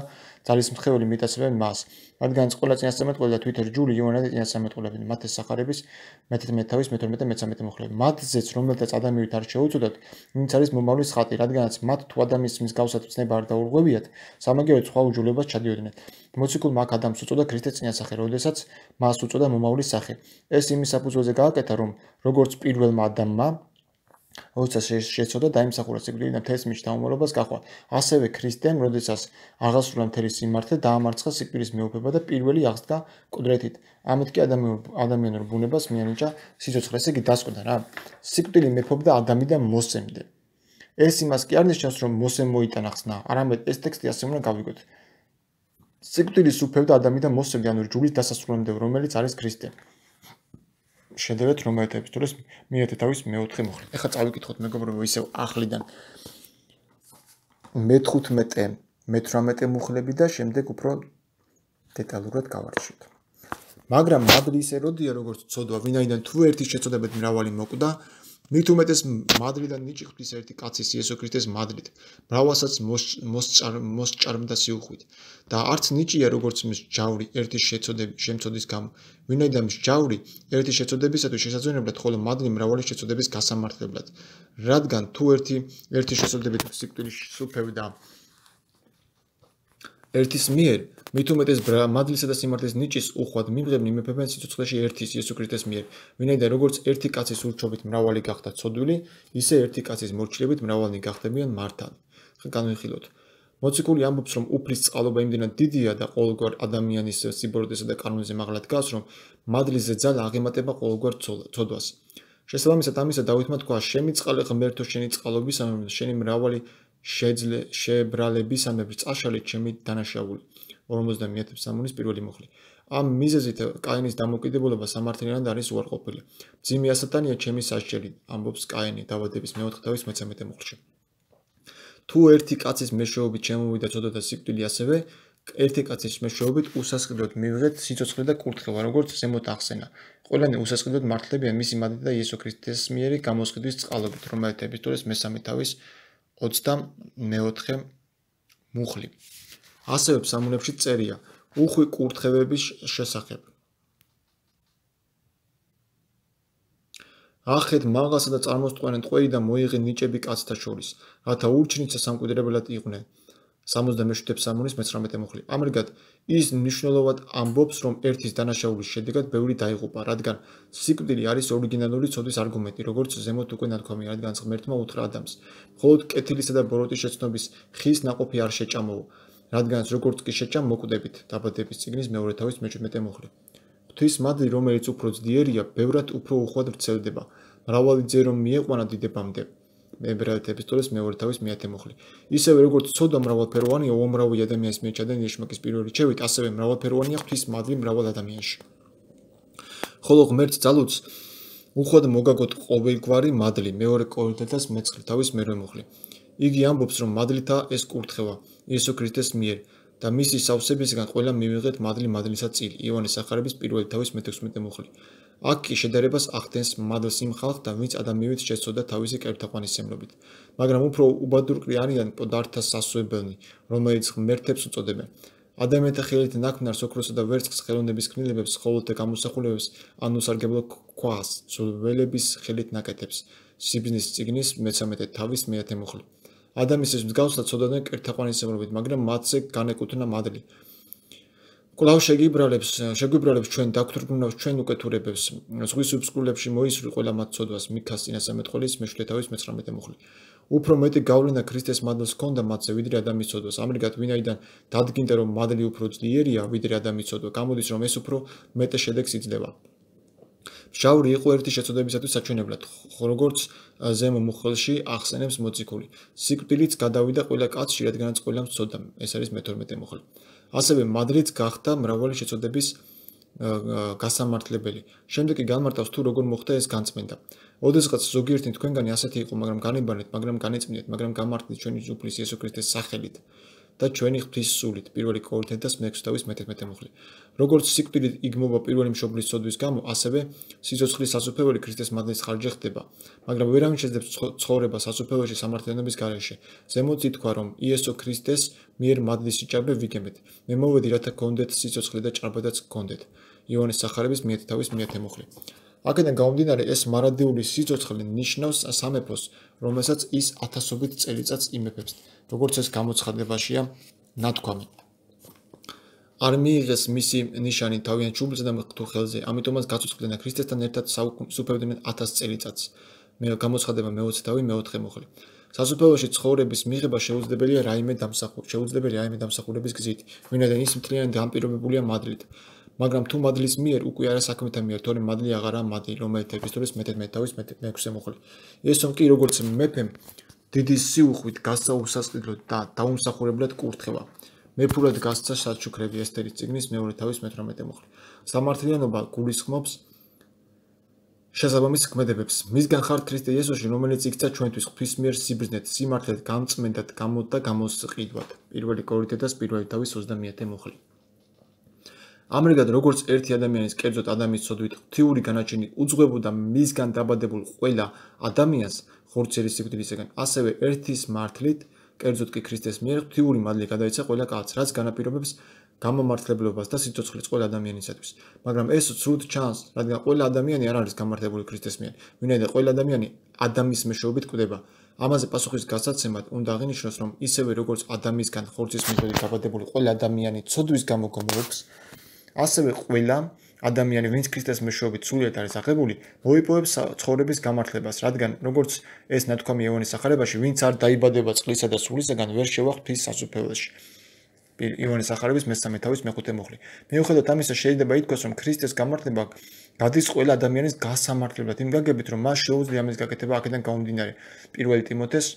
ძალისმხეველი მიტაცებენ მას. რადგანაც ყველა წინასწარმეტყველი და თვითონ ჯული იოანე წინასწარმეტყველებენ მათეს სახარების მე-11 თავის მე-12 მე-13 მუხლები. მათზეც რომელთაც ადამიანით არ შეუწოდოთ, ვინც არის მომავლის ხატი, რადგანაც მათ თუ ადამიანის მსგავსად ცნება არ დაურღვევიათ, სამაგიეროდ სხვა უჯულებას ჩადიოდნენ. მოციქულმა აქ ადამიანს უწოდა ქრისტეს წინასახე, როდესაც მას უწოდა მომავლის სახე. ეს იმის საფუძველზე გააკეთა, რომ როგორც პირველმა ადამიანმა როდესაც შეცოდა დაიმსახურა სიკვდილი და მთელს მის დაუმორობას გახვა, ასევე ქრისტემ, როდესაც აღასრულა მთელი სიმართლე, დაამარცხა სიკვდილის მეუფება და პირველი აღსდგა ყუდრეთით. ამით კი ადამიანურ ბუნებას მიანიჭა სიცოცხლე. ესე იგი დასკვნა რა. სიკვდილი მეფობდა ადამიანიდან მოსემდე. ეს იმას კი არ ნიშნავს, რომ მოსემ მოიტანა ხსნა, არამედ ეს ტექსტი ასე უნდა გავიგოთ. სიკვდილის უფევდა ადამიანიდან მოსემდე, ანუ ჯულის დასასრულამდე, რომელიც არის ქრისტე. შედევეთ რომელთა ეპისტოლეს მე-1 თავის მე-4 მუხლი. ეხლა წავიკითხოთ მეგობრებო ისევ ახლიდან მე-15, მე-18 მუხლები და შემდეგ უფრო დეტალურად გავარჩიოთ. მაგრამ მადლი ისე როდია როგორც ცოდვა, ვინაიდან თუ ერთის შეწოდებით მრავალი მოკვდა, მით უმეტეს მადლიდან ნიჭი ღვთის ერთი კაცის იესო ქრისტეს მადლით, მრავალსაც მოსჭარმდა სიუხვით. და არც ნიჭია როგორც მის ჯავრი ერთის შემწოდის გამო, ვინაიდან მის ჯავრი ერთის შეწოდებისათვის შესაძვენებლად, ხოლო მადლი მრავალი შეწოდების გასამართლებლად. რადგან თუ ერთის შეწოდებით სიკვდილის უფევდა ერთის მიერ, მით უმეტეს მადლისა და სიმართლის ნიჭის უხვად მიღებნი იმეფებიან სიცოცხლეში ერთის იესო ქრისტეს მიერ, ვინაიდან როგორც ერთი კაცის ურჩობით მრავალი გახდა ცოდვილი, ისე ერთი კაცის მორჩილებით მრავალნი გახდებიან მართალი. განვიხილოთ. მოციქული ამბობს, რომ უფლის წყალობა იმდენად დიდია და ყოველგვარ ადამიანის სიბოროტესა და კანონზე მაღლა დგას, რომ მადლის ზეძალა აღემატება ყოველგვარ ცოდვას. შესაბამისად ამისა დავითმა თქვა: შემიწყალე ღმერთო შენი წყალობისამებრ, შენი მრავალი შებრალებისამებრ წაშალე ჩემი დანაშაული. 51 სამუნის პირველი მუხლი. ამ მიზეზით კაინის დამოკიდებულება სამართლიანად არის უარყოფილი. მძიმე ასატანია ჩემი სასჯელი, ამბობს კაინი დაბადების მე-4 თავის მე-13 მუხლში. თუ ერთი კაცის მეშვეობით შემოვიდა ცოდვა და სიკვდილი, ასევე ერთი კაცის მეშვეობით უსასყიდლოდ მივიღეთ სიცოცხლე და კურთხევა, როგორც ზემოთ ახსენა. ყველანი უსასყიდლოდ მართლებიან მისი მადლით და იესო ქრისტეს მიერი გამოსყიდვის წყალობით, რომელთა ეპისტოლეს მე-3 თავის 24 მუხლი. ასევე ფსალმუნებში წერია უხვი კურთხევების შესახებ. ახეთ მაღალსა და წარმოსტყვანენ ტყვეი და მოიღე ნიჭები კაცთა შორის, რათა ურჩინიცა სამკვიდრებლად იყვნენ. 67 ფსალმუნის მე-19 მუხლი. ამრიგად ის მნიშვნელოვნად ამბობს, რომ ერთის დანაშაულის შედეგად ბევრი დაიღუპა, რადგან სიკვდილი არის ორიგინალური ცოდვის არგუმენტი, როგორც ზემოთ უკვე ნათქვამია, რადგან ღმერთმა უთხრა ადამიანს: მხოლოდ კეთილისა და ბოროტის შეცნობის ხის ნაყოფი არ შეჭამოო, რადგანაც როგორც კი შეჭამ მოკვდებით. დაბადების წიგნის მე-2 თავის მე-17 მუხლი. ღვთის მადლი, რომელიც უფრო ძლიერია, ბევრად უფრო უხვად ვრცელდება. მრავალი ძე რომ მieყვანა დიდებამდე. ებრაელთა ეპისტოლეს მე-2 თავის მე-10 მუხლი. ისევე როგორც ცოდვა მრავალფეროვანია უამრავი ადამიანის მიერ ჩადენილი ეშმაკის პირველი რჩევით, ასევე მრავალფეროვანია ღვთის მადლი მრავალ ადამიანში. ხოლო ღმერთს ძალუძს უხვად მოგაგოთ ყოველგვარი მადლი. მე-2 კორინთელთა მე-9 თავის მე-8 მუხლი. იგი ამბობს, რომ მადლითაა ეს კურთხევა იესო ქრისტეს მიერ და მისი სავსებისგან ყველა მივიღეთ მადლისა წილი. იოანეს სახარების პირველი თავის მე-16 მუხლი. აქ კი შედარებას ახდენს მადლს იმ ხალხს და ვინც ადამიანით შეცოდა თავისი კერპთაყვანისმცემლობით. მაგრამ უფრო უბადურკრი არიან პოდართა სასუებელნი, რომელიც ღმერთებს უწოდებენ. ადამიანთა ხელით ნაქმნარს, ოქროსა და ვერცხლის ხელოვნების ქმნილებებს, ხოველთა გამოსახულებებს, ან უსარგებლო ქვას, ძველების ხელით ნაკეთებს. სიბზნის წიგნის მე-13 თავის მე-10 მუხლი. ადამიანის მსგავსად ცოდვდნენ კერპთაყვანისმცემლობით, მაგრამ მათზე განეკუთვნა მადლი. კვლავ შეგვიბრალებს ჩვენ დაგვრჩნავს ჩვენ უკეთურებებს. ზღვის უბსკულებში მოისურვი ყველა მათ ცოდვას. მიქას წინასწარმეტყველის მე-7 თავის მე-19 მუხლი. უფრო მეტი გავლენა ქრისტეს მადლს ჰქონდა მათზე, ვიდრე ადამიანის ცოდვას. ამრიგად, ვინაიდან დადგინდა, რომ მადლი უფრო ძლიერია, ვიდრე ადამიანის ცოდვა, გამოდის, რომ ეს უფრო მეტ შედეგს იძლევა. შაური იყო ერთი შეწოდებისათვის საჩვენებლად, როგორც ზემო მუხლში ახსენებს მოციქული. სიკვდილიც გადავიდა ყველა კაცში, რადგანაც ყველამ ცოდა. ეს არის მე-12 მუხლი. ასევე მადლიც გახდა მრავალი შეწოდების გასამართლებელი. შემდეგ კი განმარტავს თუ როგორ მოხდა ეს განწმენდა. ოდესღაც ზოგიერთი თქვენგანი ასეთი იყო, მაგრამ განიბანეთ, მაგრამ განეწმინეთ, მაგრამ გამართლეთ ჩვენი უფლის იესო ქრისტეს სახელით. და ჩვენი ღვთის სულით. 1 კორინთელთა 6:11 მუხლი. როგორც სიკვდილით იგმობა პირველი მშობლის ცოდვის გამო, ასევე სიცოცხლის სასუფეველი ქრისტეს მადლის ხარჯზე ხდება. მაგრამ ვერავინ შეძლებს ცხოვრება სასუფეველში სამართლიანობის გარეშე. ზემოთ ითქვა, რომ იესო ქრისტეს მიერ მადლის სიჭარბე ვიგებთ. მე მოვედი, რათა გქონდეთ სიცოცხლე და ჭარბადაც გქონდეთ. იოანეს სახარების მიეთ თავის მიათე მუხლი. აქედან გამომდინარე, ეს მარადიული სიცოცხლე ნიშნავს სამეფოს, რომელსაც ის ათასობით წელიწადს იმეფებს, როგორც ეს გამოცხადებაშია ნათქვამი. არ მიიღეს მისი ნიშანი თავიანთ შუბლზე და მღვდელთა ხელზე, ამიტომაც გაწუწყდნენ და ქრისტესთან ერთად სუფევდნენ 1000 წელიწადს. მე გამოცხადება მე-20 თავი მე-4 მუხლი. სასუფეველში ცხოვრების მიღება შეუძლებელია რაიმე დამსახურების გზით, ვინაიდან ის მთლიანად განპირობებულია მადლით. მაგრამ თუ მადლის მიერ უკვე არა საქმეთა მიერ, თორემ მადლი აღარა მადლი, რომელიც ეპისტოლის 11 თავის 6 მუხლი. იესომ კი როგორც მეფემ დიდი სიუხვით გასცა უსასყიდლოდ და დაუმსახურებლად კურთხევა. მეფურად გასცა საჩუქრები ესთერის წიგნის 2 თავის 18 მუხლი. სამართლიანობა გულისხმობს შესაბამის ქმედებებს. მისგან ხართ ქრისტე იესოში, რომელიც იქცა ჩვენთვის ღვთის მიერ სიბრძნედ, სიმართლედ, გამწმენდად, და გამოსყიდვად. 1 კორინთელთა 1 თავის 29 მუხლი. ამრიგად, როგორც ერთი ადამიანის, კერძოდ ადამიანის ცოდვით ღვთიური განაჩენი უძღვებოდა მისგან დაბადებულ ყველა ადამიანს ხორციელი სიკვდილისაგან, ასევე ერთის მართლით, კერძოდ კი ქრისტეს მიერ ღვთიური მადლი გადაიცა ყველა კაცს, რაც განაპირობებს გამომართლებლობას და სიცოცხლეს ყველა ადამიანისათვის. მაგრამ ეს ცუდ ჩანს, რადგან ყველა ადამიანი არ არის გამართლებული ქრისტეს მიერ, ვინაიდან ყველა ადამიანი ადამის მეშვეობით კვდება. ამაზე პასუხის გასაცემად უნდა აღინიშნოს, რომ ისევე როგორც ადამიანისგან ხორცის მიხედვით დაბადებული ყველა ადამიანი ცოდვის გამო გმობს, ასევე ყველა ადამიანი, ვინც ქრისტეს მეშვეობით სულიად არის აღებული, მოიპოვებს ცხოვრების გამართლებას, რადგან როგორც ეს ნათქვამი იოანეს სახარებაში, ვინც არ დაიბადება წყლისა და სულისაგან, ვერ შევა ღვთის სასუფეველში. იოანეს სახარების მე-3 თავის მე-5 მუხლი. მიუხედავად ამისა, შეიძლება ითქვას, რომ ქრისტეს გამართლება გადის ყველა ადამიანის გასამართლებლად, იმ გაგებით, რომ მას შეუძლია ამის გაკეთება აქედან გამომდინარე. 1 ტიმოთეს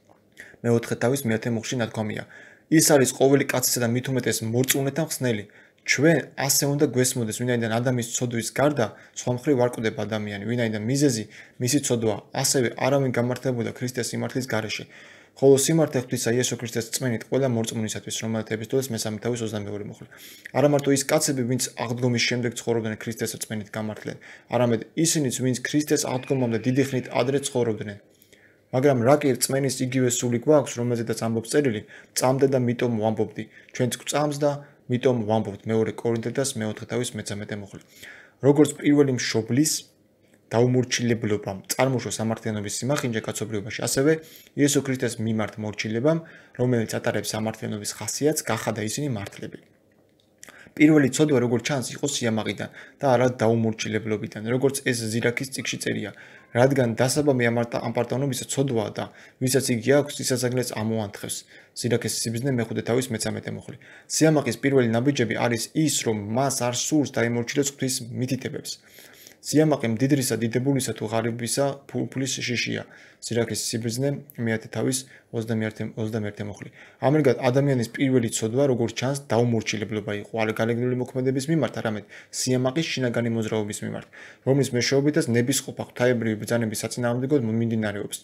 მე-4 თავის მე-10 მუხლში ნათქვამია. ის არის ყოველი კაცისა და მით უმეტეს მორწმუნეთა მხსნელი. ჩვენ ასე უნდა გვესმოდეს, ვინაიდან ადამიანის ცოდვის გარდა სხვა მხრივ არ კვდება ადამიანი, ვინაიდან მიზეზი მისი ცოდვა, ასევე არავინ გამართლებოდა ქრისტეს სიმართლის გარეშე. ხოლო სიმართლე ღვთისა იესო ქრისტეს წმენით ყველა მორწმუნისათვის, რომელთა ეპისტოლეს მე-3 თავის 22 მუხლი. არა მარტო ის კაცები, ვინც აღდგომის შემდეგ ცხოვრობდნენ ქრისტეს წმენით გამართლენ, არამედ ისინიც, ვინც ქრისტეს აღდგომამდე დიდი ხნით ადრე ცხოვრობდნენ. მაგრამ რა კი რწმენის იგივე სული გვაქვს, რომელზედაც ამბობს წერილი, წამდა და მიტომ ვამბობდი, ჩვენც გვწამს და მიტომ ვამბობთ. 2 კორინთელთა 4 თავის მე-13 მუხლი. როგორც პირველი მშობლის დაუმორჩილებლობამ წარმოშვა სამართლიანობის სიმახინჯე კაცობრიობაში, ასევე იესო ქრისტეს მიმართ მორჩილებამ, რომელიც ატარებს სამართლიანობის ხასიათს, გახადა ისინი მართლები. პირველი ცოდვა, როგორც ჩანს, იყო სიამაყიდან და არა დაუმორჩილებლობიდან, როგორც ეს ზირაქის წიგნში წერია, რადგან დასაბამი ამ პარტავნობის ცოდვაა და ვისაც იგი აქვს, ისაზაგლეს ამოანთხევს. ზირაქის სიბრძნე მე-5 თავის მე-13 მუხლი. სიამაყის პირველი ნაბიჯები არის ის, რომ მას არ სურს დაემორჩილოს ღვთის მითითებებს. სიამაყე მდიდრისა, დიდებულისა თუ ღარიბისა ფუფლის შიშია. ზირაქის სიბრძნე მე-10 თავის 21 მუხლი. ამრიგად, ადამიანის პირველი ცოდვა, როგორც ჩანს, დაუმორჩილებლობა იყო, არა განეგნული მოქმედების მიმართ, არამედ სიამაყის შინაგანი მოძრაობის მიმართ, რომლის მეშვეობითაც ნებისყოფა ღვთაებრივი ბრძანების საწინააღმდეგოდ მიმდინარეობს.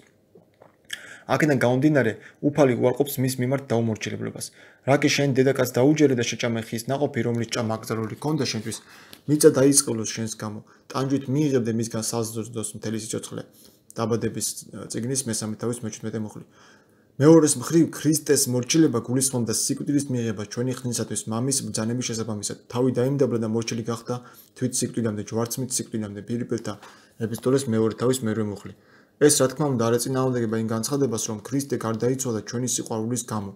აქედან გამომდინარე, უფალი უარყოფს მის მიმართ დაუმორჩილებლობას. რა კი შენ დედაკაც დაუჯერე და შეჭამე ხის ნაყოფი, რომლის ჭამა აკრძალული ქონდა შენთვის, მიწა დაიწყლოს შენს გამო, ტანჯვით მიიღებდე მისგან საზრდოს მთელი სიცოცხლე. დაბადების წიგნის მე-3 თავის მე-17 მუხლი. მეორეს მხრივ, ქრისტეს მორჩილება გულისხმობდა სიკვდილის მიღებას ჩვენი ხნისათვის მამის ბრძანების შესაბამისად. თავი დაიმდაბლა და მორჩილი გახდა თვით სიკვდილამდე, ჯვარცმით სიკვდილამდე. ფილიპელთა ეპისტოლეს მე-2 თავის მე-8 მუხლი. ეს რა თქმა უნდა არ ეწინააღმდეგება იმ განცხადებას, რომ ქრისტე გარდაიცვალა ჩვენი სიყვარულის გამო.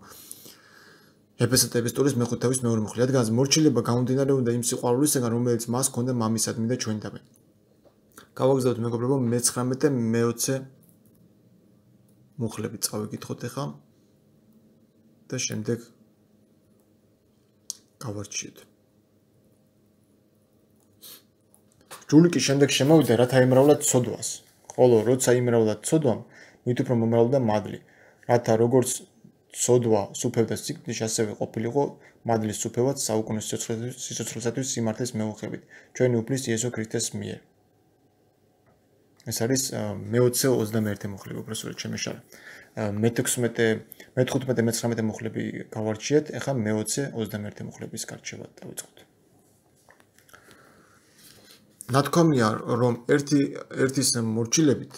ეფესთა ეპისტოლეს მე-5 თავის მე-2 მუხლი. რადგან მორჩილება გამომდინარეობდა იმ სიყვარულისგან, რომელიც მას ჰქონდა მამისადმი და ჩვენთანავე. გავაგზავნოთ მეგობრებო მე-19 მე-20 მუხლები წავიკითხოთ ახლა და შემდეგ გავარჩიოთ. ჯული კი შემდეგ შემოვიდა, რათა იმრავლად ცოდვას. ხოლო როცა იმრავდა ცოდვამ, მით უფრო მომრავლდა მადლი, რათა როგორც ცოდვა სუფევდა სიკვდილში, ასევე ყოფილიყო მადლის სუფევაც საუკუნეს სიცოცხლისათვის სიმართლის მეუხებით, ჩვენი უფლის იესო ქრისტეს მიერ. ეს არის მე-20 21 მუხლი, უბრალოდ შემეშალა. მე-16 მე-15 მე-19 მუხლები გავარჩიეთ, ეხლა მე-20 21 მუხლების გარჩევა დავიწყოთ. ნათქვამია, რომ ერთის მორჩილებით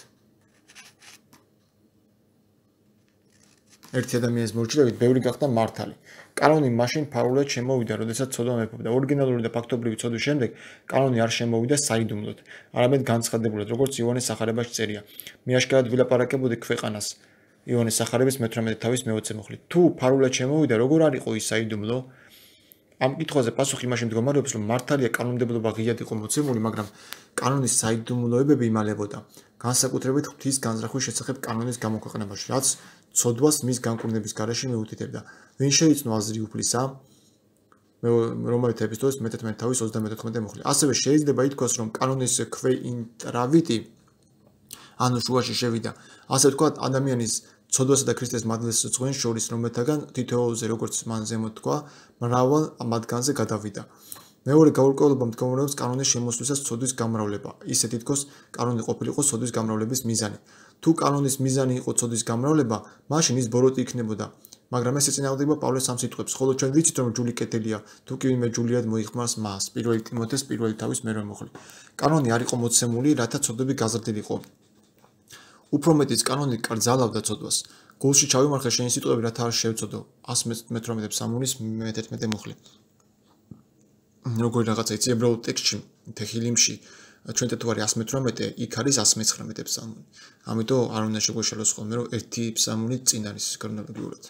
ერთი ადამიანის მორჩილებით ბევრი გახდა მართალი. კანონი მაშინ ფარულად შემოვიდა, როდესაც ცოდვა მეფობდა. ორიგინალური და ფაქტობრივი ცოდვის შემდეგ კანონი არ შემოვიდა საიდუმლოდ, არამედ განცხადებულად, როგორც იოანეს სახარებაში წერია. მე აშკარად ვილაპარაკებოდი ქვეყანას იოანეს სახარების მე-18 თავის მე-20 მუხლით. თუ ფარულად შემოვიდა, როგორ არ იყო ის საიდუმლო? ამ კითხვაზე პასუხი იმაში მდგომარეობს, რომ მართალია კანონმდებლობა ღიად იყო მოცემული, მაგრამ კანონის საიდუმლოებები იმალებოდა, განსაკუთრებით ღვთის განზრახვის შესახებ კანონის გამოქვეყნებაში, რაც ცოდვას მის განკურნების გარეშე მიუთითებდა. ვინ შეიცნო აზრი უფლისა? რომაელთა ეპისტოლეს მე-11 თავის 34 მუხლი. ასევე შეიძლება ითქვას, რომ კანონის ქვეინტრავიტი ანუ შუაში შევიდა. ასე ვთქვათ, ადამიანის ცოდვასა და ქრისტეს მადლეს ზღვენ შორის, რომელთაგან თითოეულზე, როგორც მან ზემოთ თქვა, მრავალ მათგანზე გადავიდა. მეორე გაურკვევლობა მდგომარეობს კანონის შემოსვლისას ცოდვის გამრავლება. ისე თითქოს კანონი ყოფილიყო ცოდვის გამრავლების მიზანი. თუ კანონის მიზანი იყო ცოდვის გამრავლება, მაშინ ის ბოროტი იქნებოდა. მაგრამ ეს ეწინააღმდეგება პავლეს ამ სიტყვებს. ხოლო ჩვენ ვიცით, რომ ჯული კეთილია, თუ კი ვინმე ჯულიად მოიხმარს მას. 1 ტიმოთეს 1 თავის მე-8 მუხლი. კანონი არ იყო მოცემული, რათა ცოდვები გაზრდილიყო. უფრო მეტიც კანონი კრძალავდა ცოდვას. გულში ჩავიმარხე შენი სიტყვები, რათა არ შევწოდო. 118 ფსალმუნის მე-11 მუხლი. როგორი რაღაცა იცი, ებრაულ ტექსტში, თეჰილიმში, ჩვენ თუ არის 118, იქ არის 119 ფსალმუნი. ამიტომ არ უნდა შეგვეშალოს ხოლმე, რომ ერთი ფსალმუნი წინ არის ქრონოლოგიურად.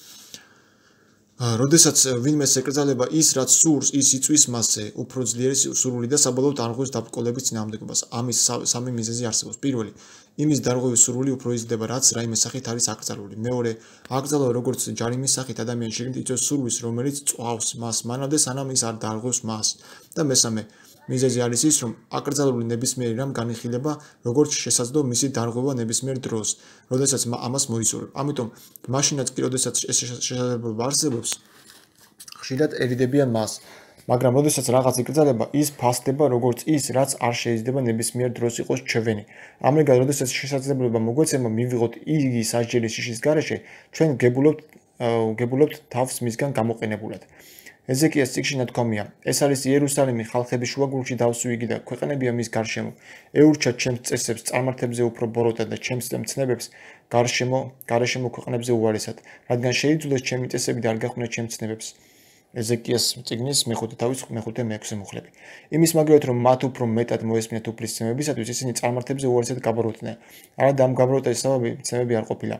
როდესაც ვინმეს ეკრძალება ის, რაც სურს, ის იწვის მასზე, უფრო ძლიერი სურვილი და საბოლოოდ არღვევს დაბრკოლების წინააღმდეგობას. ამის სამი მიზეზი არსებობს. პირველი, იმის დარღვევის სურვილი უფრო იზრდება, რაც რაიმე სახით არის აკრძალული. მეორე, აკრძალვა როგორც ჯარიმის სახით ადამიანს შეგნით იწვევს სურვილს, რომელიც წვავს მას მანამდე, სანამ ის არ დაარღვევს მას. და მესამე, მიზეზი არის ის, რომ აკრძალული ნებისმიერი რამ განიხილება, როგორც შესაძლო მისი დარღვევა ნებისმიერ დროს, როდესაც ამას მოისურვებ. ამიტომ, მაშინაც კი, როდესაც ეს შესაძლებლობა არსებობს, ხშირად ერიდებიან მას. მაგრამ როდესაც რაღაც იკრძალება, ის ფასდება როგორც ის, რაც არ შეიძლება ნებისმიერ დროს იყოს ჩვენი. ამრიგად, როდესაც შესაძლებლობა მოგვეცემა მივიღოთ იგი სასჯელის შიშის გარეშე, ჩვენ გებულობთ თავს მისგან გამოყენებულად. ეზეკიას წიგნში ნათქვამია, ეს არის იერუსალიმი ხალხების შუაგულში დავსვი და ქვეყნებია მის გარშემო. ეურჩა ჩემს წესებს წარმართებზე უფრო ბოროტად და ჩემს მცნებებს გარშემო ქვეყნებზე უარესად, რადგან შეიძულეს ჩემი წესები და არ გახვნეს ჩემს ცნებებს. ეზეკიას წიგნის მე-5 თავის მე-5 მე-6 მუხლები. იმის მაგალითად, რომ მათ უფრო მეტად მოესმინათ უფლის ცნებებისათვის, ისინი წარმართებზე უარესად გაბოროტდნენ. არადა ამ გაბოროტების საბაბი ცნებები არ ყოფილა.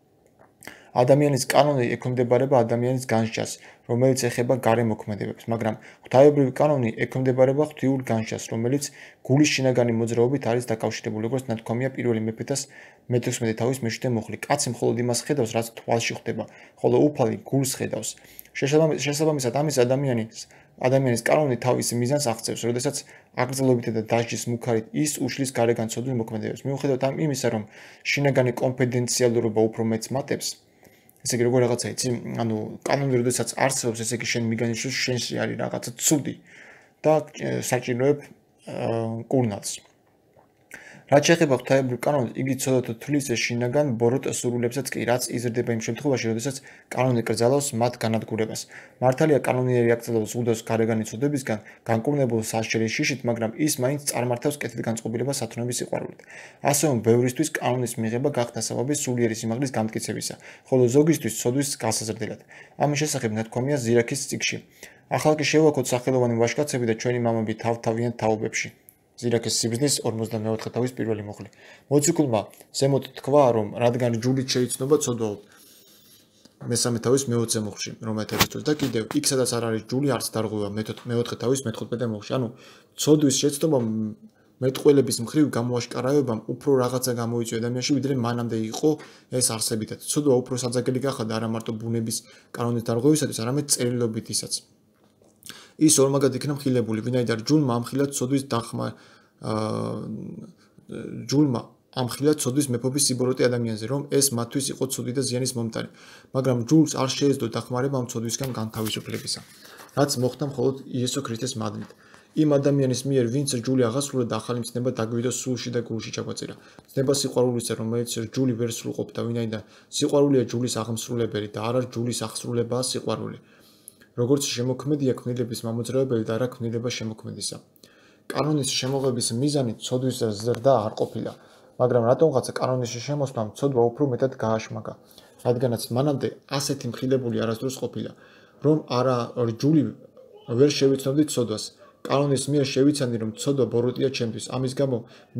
ადამიანის კანონი ექვემდებარება ადამიანის განსჯას, რომელიც ეხება გარე მოქმედებებს, მაგრამ ღვთაებრივი კანონი ექვემდებარება ღვთიურ განსჯას, რომელიც გულის შინაგანი მოძრაობით არის დაკავშირებული, როგორც ნათქვამია 1 მეფეთას მე-16 თავის მე-7 მუხლი. კაცი მხოლოდ იმას ხედავს, რაც თვალში ხვდება, ხოლო უფალი გულს ხედავს. შესაბამისად, ამის ადამიანის კანონი თავის მიზანს აღწევს, როდესაც აკრძალვით და დასჯის მუქარით ის უშლის გარეგან ცოდვის მოქმედებებს. მიუხედავად იმისა, რომ შინაგანი კონფიდენციალურობა უფრო მეტს მატებს, ესე იგი როგორ რაღაცა იცი, ანუ კანონი როდესაც არსებობს, ესე იგი შენ მიგანიშნოს შენში არის რაღაცა ცუდი და საჭიროებ კურნალს. რაც შეეხება ღვთაებრივ კანონს, იგი ცოდვათა თვლის შინაგან ბოროტ სურვილებსაც კი, რაც იზრდება იმ შემთხვევაში, როდესაც კანონი კრძალავს მათ განადგურებას. მართალია კანონიერი აკრძალავს ზღუდავს გარეგანი ცოდებისგან, განკურნებულ სასჯელის შიშით, მაგრამ ის მაინც წარმართავს კეთილგანწყობილებას სათნოების სიყვარულით. ასევე ბევრისთვის კანონის მიღება გახდა საბაბი სულიერი სიმაღლის განმტკიცებისა, ხოლო ზოგისთვის ცოდვის გასაზრდელად. ამის შესახებ ნათქვამია ზირაქის წიგნში. ახალ კი შევაქოთ სახელოვანი ვაჟკაცები და ჩვენი მამები თავ-თავიანთ თაობებში. ზირაქის სიბრძნის 44 თავის 1 მუხლი. მოციქულმა ზემოთ თქვა, რომ რადგან ჯულით შეიცნობა ცოდვა მე-3 თავის მე-20 მუხლში, რომელთა ეპისტოლეს და კიდევ იქ სადაც არ არის ჯული, არც დარღვევა მე-4 თავის მე-15 მუხლში. ანუ ცოდვის შეცნობა მეტყველების მხრივ გამოაშკარავებამ უფრო რაღაცა გამოიწვია ადამიანში, ვიდრე მანამდე იყო ეს არსებითად. ცოდვა უფრო საძაგელი გახადა არა მარტო ბუნების კანონის დარღვევისათვის, არამედ წერილობითისაც. ის ორმაგად იქნა მხილებული, ვინაიდან ჯულმა ამხილა ცოდვის მეფობის სიბოროტე ადამიანზე, რომ ეს მათთვის იყო ცუდი და ზიანის მომტანი, მაგრამ ჯულს არ შეეძლო დახმარება ამ ცოდვისგან განთავისუფლებისა. რაც მოხდა მხოლოდ იესო ქრისტეს მადლით. იმ ადამიანის მიერ, ვინც რჯული აღასრულა და ახალი მცნება დაგვიდო სულში და გულში ჩაგვეწერა. მცნება სიყვარულისა, რომელიც რჯული ვერ სრულყოფდა, ვინაიდან სიყვარულია ჯულის აღმსრულებელი და არა ჯულის აღსრულებაა სიყვარული. როგორც შემოქმედია ქმნილების მამოძრავებელი და არა ქმნილება შემოქმედისა. კანონის შემოღების მიზანი ცოდვის ზრდა არ ყოფილა, მაგრამ რატომღაცა კანონის შემოსვლამ ცოდვა უფრო მეტად გააშმაკა, რადგანაც მანამდე ასეთი მხილებული არასდროს ყოფილა, რომ არა რჯული ვერ შევიცნობდით ცოდვას. კანონის მიერ შევიცანდი, რომ ცოდვა ბოროტია ჩემთვის, ამის გამო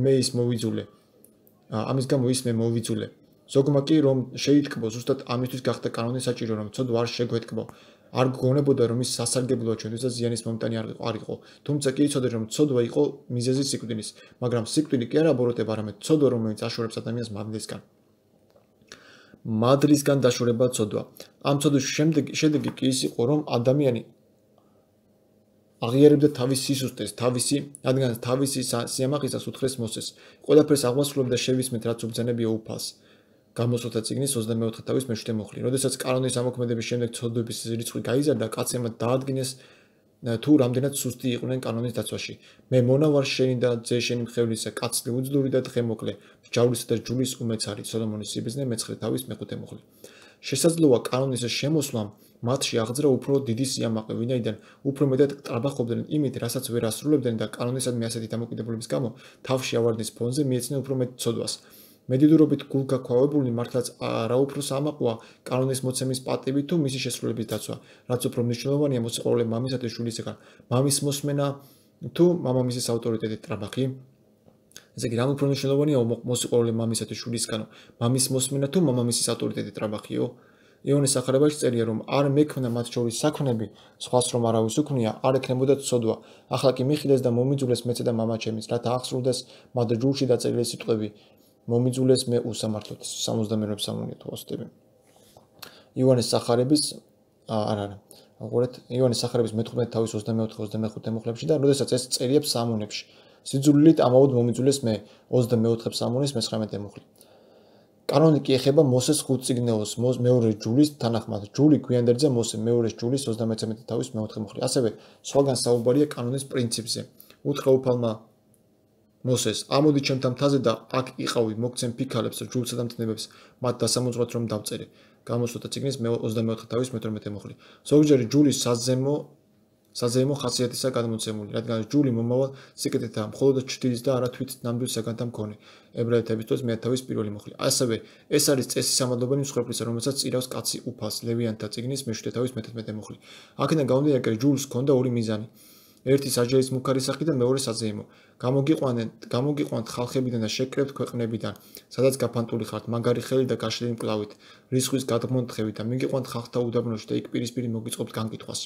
ის მე მოვიძულე. ზოგმა კი რომ შეიტკბო, ზუსტად ამისთვის გახდა კანონი საჭირო, რომ ცოდვა არ შეგვეთკბო. არ გგონებოდა, რომ ის სასარგებლოა ჩვენთვის და ზიანის მომტანი არ იყო. თუმცა კი იცოდე, რომ ცოდვა იყო მიზეზი სიკვდილის, მაგრამ სიკვდილი კი არა ბოროტება, არამედ ცოდვა, რომელიც აშორებს ადამიანს მადლისგან. მადლისგან დაშორება ცოდვა. ამ ცოდვის შედეგი კი ის იყო, რომ ადამიანი აღიარებდა თავის სისუსტეს, რადგან თავისი სიამაყისას უთხრეს მოსეს. ყველაფერს აღვასრულებდა შევისმეთ, რაც უბრძანებია უფალს. გამოსვლათა წიგნის 24 თავის მე-7 მუხლი. როდესაც კანონის ამოქმედების შემდეგ ცოდვების რიცხვი გაიზარდა, კაცებმა დაადგინეს თუ რამდენად სუსტი იყვნენ კანონის დაცვაში. მე მონა ვარ შენი და ძე შენი მხევლისა, კაცი უძლური და დღემოკლე, ჯავლისა და ჯულის უმეცარი. სოლომონის სიბრძნე მე-9 თავის მე-5 მუხლი. შესაძლოა კანონის შემოსვლამ მათში აღძრა უფრო დიდი სიამაყე, ვინაიდან უფრო მეტად ტრაბახობდნენ იმით, რასაც ვერ ასრულებდნენ და კანონისადმი ასეთი დამოკიდებულების გამო თავში ავარდნის ფონზე მიეცნენ უფრო მეტ ცოდვას. მედიდურობით გულგაქვავებული მართლაც არა უფრო სამაყოა კანონის მოცემის პატივი თუ მისი შესრულების დაცვა, რაც უფრო მნიშვნელოვანია მოსიყვარულე მამისა და შვილისგან, მამის მოსმენა თუ მამამისის ავტორიტეტით ტრაბახი. ესე იგი, რა უფრო მნიშვნელოვანია მოსიყვარულე მამისა და შვილისგან, მამის მოსმენა თუ მამამისის ავტორიტეტით ტრაბახიო? იონეს სახარებაში წერია, რომ არ მექმნა მათ შორის საქმნები, სხვას რომ არავის უქმნია, არ ექნებოდა ცოდვა. ახლა კი მიხილეს და მომიძულეს მეცე და მამა ჩემის, რათა აღსრულდეს მათ ჯულში დაწერილი სიტყვები. მომიძულეს მე უსამართლოდ 62 სამონია თუ ოსტები. იონეს სახარების იონეს სახარების მე-15 თავის 24-25 მუხლებში და როდესაც ეს წერია სამონებში. სიძულვილით ამაოდ მომიძულეს მე 24 სამონის მე-19 მუხლი. კანონი კი ეხება მოსეს 5 წიგნეულს, მეორე ჯულის თანახმად. ჯული გვიანდერძე მოსე, მეორე ჯულის 33 თავის მე-4 მუხლი. ასევე სხვაგან საუბარია კანონის პრინციპზე. უთხრა უფალმა მოსეს, ამოდი ჩემთან მთაზე და აქ იყავი, მოგცემ ფიქალებს, ჯულსა და მთნებებს, მათ დასამოწმოთ რომ დავწერე. გამოსვლათა წიგნის 24 თავის მე-12 მუხლი. ზოგჯერ ჯულის საზეიმო ხასიათისა გადმოცემული, რადგან ჯული მომავალ სიკეთეთა, მხოლოდ ჩრდილის და არა თვით ნამდვილ საგანთა მქონე. ებრაელთა ეპისტოლის მე თავის პირველი მუხლი. ასევე ეს არის წესი სამადლობელი მსხვერპლისა, რომელსაც წირავს კაცი უფალს, ლევიანთა წიგნის მე-7 თავის მე-11 მუხლი. აქედან გამომდინარე, ჯულს ჰქონდა ორი მიზანი. ერთი საჯერის მუქარი სახი და მეორე საზეიმო. გამოგიყვანთ ხალხებიდან და შეკრებთ ქვეყნებიდან, სადაც გაფანტული ხართ, მაგარი ხელი და გაშლილი მკლავით, რისხვის გადმონთხევით და მიგიყვანთ ხალხთა უდაბნოში და იქ პირისპირი მოგიწყობთ განკითხვას.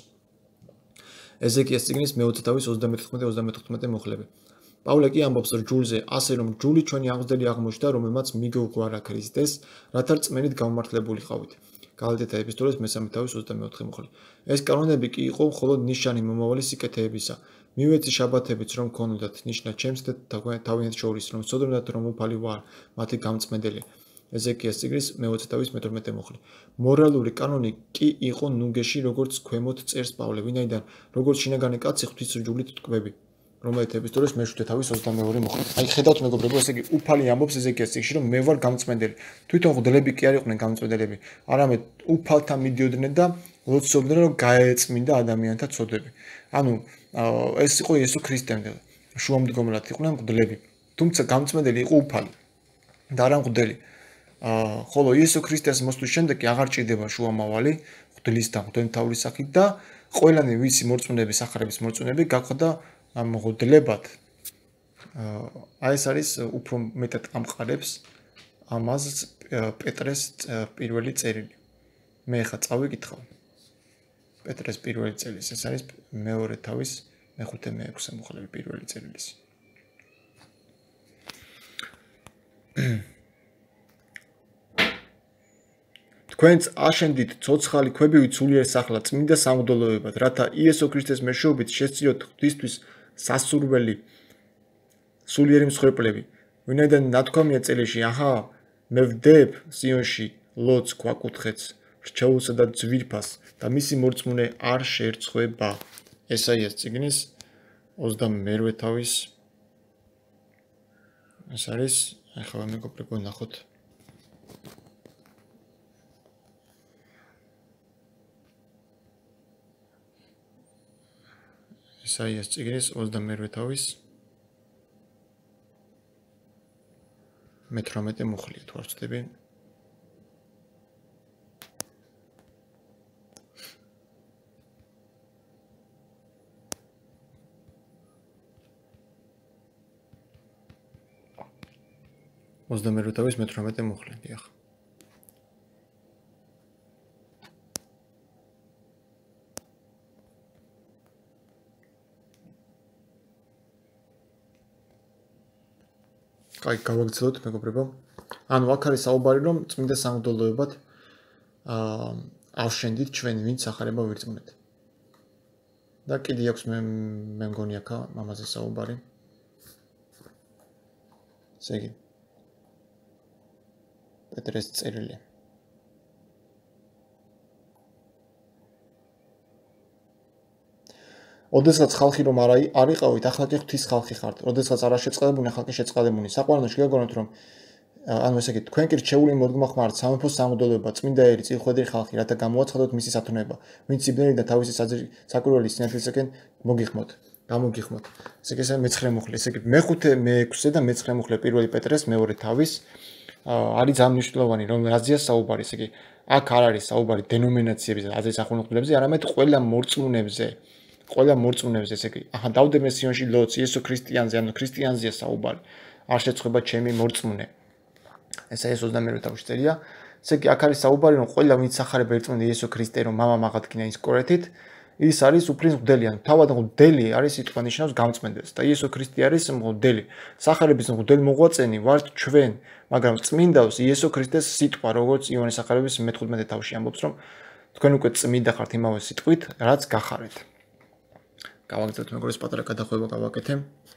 ეზეკიას წიგნის მე-20 თავის 34-35 მუხლები. პავლე კი ამბობს ჯულზე, ასე რომ ჯული ჩვენი აღმზრდელი აღმოჩნდა, რომელმაც მიგოუღვარა ქრისტეს, რათა რწმენით გამომართლებული ყავით. გალატიათა ეპისტოლეს მე-3 თავის 24 მუხლი. ეს კანონები კი იყო მხოლოდ ნიშანი მომავალი სიკეთეებისა. მივეცი შაბათებიც რომ ქონოდათ ნიშნა ჩემს და თავიანთ შორის, რომ ცოდნათ რომ უფალი ვარ, მათი გამწმენდელი. ეზეკიას წიგნის მე-20 თავის მე-12 მუხლი. მორალური კანონი კი იყო ნუგეში, როგორც ქვემოთ წერს პავლე, ვინაიდან როგორც შინაგანი კაცი ღვთისმსჯულით ტკბები. რომელთა ეპისტოლეს მე-7 თავის 22 მუხლი. აი ხედავთ მეგობრებო, ესე იგი უფალი ამბობს ეზეკიას წიგნში, რომ მე ვარ გამწმენდელი. თვითონ ღვთლები კი არ იყვნენ გამწმენდელები, არამედ უფალთან მიდიოდნენ და ლოცულობდნენ, რომ გაეწმინდა ადამიანთა ცოდვები. ანუ ეს იყო იესო ქრისტემდე. შუამდგომლად იყვნენ ღვთლები. თუმცა გამწმენდელი იყო უფალი და არა ღვთელი. ხოლო იესო ქრისტეს მოსვლის შემდეგ კი აღარ ჭირდება შუამავალი ღვთლისთან, ღვთისმთავრის სახით და ყველანი ვისი მორწმუნეების სახარების მორწმუნეები გახვდა ღვთლებად. აი ეს არის უფრო მეტად ამყარებს ამას პეტრეს პირველი წერილი. მე ხა წავიკითხავ. პეტრეს პირველი წერილი, ეს არის მეორე თავის მე-5 მე-6 მუხლები პირველი წერილის. თქვენც აშენდით ცოცხალი ქვებივით სულიერ სახლად წმინდა სამღვდელოებად, რათა იესო ქრისტეს მეშვეობით შესწიროთ ღვთისთვის სასურველი სულიერი მსხვერპლები. ვინაიდან ნათქვამია წერილში, აჰა, მე ვდებ სიონში ლოცს ქვაკუთხედს, რჩეულსა და ძვირფას და მისი მორწმუნე არ შეერცხვება. ესაიას წიგნის 22 თავის ეს არის ახლა მეგობრებო ნახოთ ესაიას წიგნის 22 თავის 18 მუხლი თუ არ ვცდები ოსდამერო თავის 18 მუხლი დიახ კაი გავაგრძელოთ მეგობრებო ანუ აქ არის საუბარი რომ წმინდა სამღვდელოებად ავშენდით ჩვენ ვინც ახარება ვირწმუნეთ და კიდე აქვს მე მგონი აქ ამაზე საუბარი ესე იგი პეტრეს წერილი ოდესღაც ხალხი რომ არ იყავით, ახლა კი ღვთის ხალხი ხართ. ოდესღაც არა შეწყდებოდნენ, ხალხი შეწყდებოდნენ. საყვარელში გაგონოთ რომ ანუ ესე იგი თქვენ კი რჩეული მოდგმა ხმართ სამეფოს სამღვდელოება, წმინდა ერი, წილხვედრი ხალხი, რათა გამოაცხადოთ მისი სათნოება, ვინც სიბნელი და თავისი საკვირველი სინათლისაკენ მოგიხმოთ. გამოგიხმოთ. ესე იგი მე-9 მუხლი, ესე იგი მე-5, მე-6 და მე-9 მუხლი პირველი პეტრეს მეორე თავის არის ძალიან მნიშვნელოვანი რომ რაზეა საუბარი, ესე იგი აქ არ არის საუბარი დენომინაციებზე, აზრის ახალმოხდელებზე, არამედ ყველა მორწმუნეებზე. ყველა მორწმუნეებზე, ესე იგი, ახლა დავდებ სიონში ლოც, იესო ქრისტიანზე, ანუ ქრისტიანზეა საუბარი. არ შეწყდება ჩემი მორწმუნე. ესა ეს 22 თავში წერია. ესე იგი, აქ არის საუბარი, რომ ყველა ვინც ახარება ერწმუნდა იესო ქრისტე, რომ მამამ აღადგინა ის კორეთით, ის არის უფლის მღვდელი, ანუ თავად მღვდელი არის სიტყვა ნიშნავს გამწმენდეს და იესო ქრისტე არის მღვდელი. სახარების მღვდელი მოღვაწენი ვართ ჩვენ, მაგრამ წმინდავს იესო ქრისტეს სიტყვა, როგორც იონეს სახარების მე-15 თავში ამბობს, რომ თქვენ უკვე წმინდა ხართ იმავე სიტყვით, რაც გახარეთ. გავაგრძელოთ მეგობრებს პატარა გადახვევა გავაკეთე.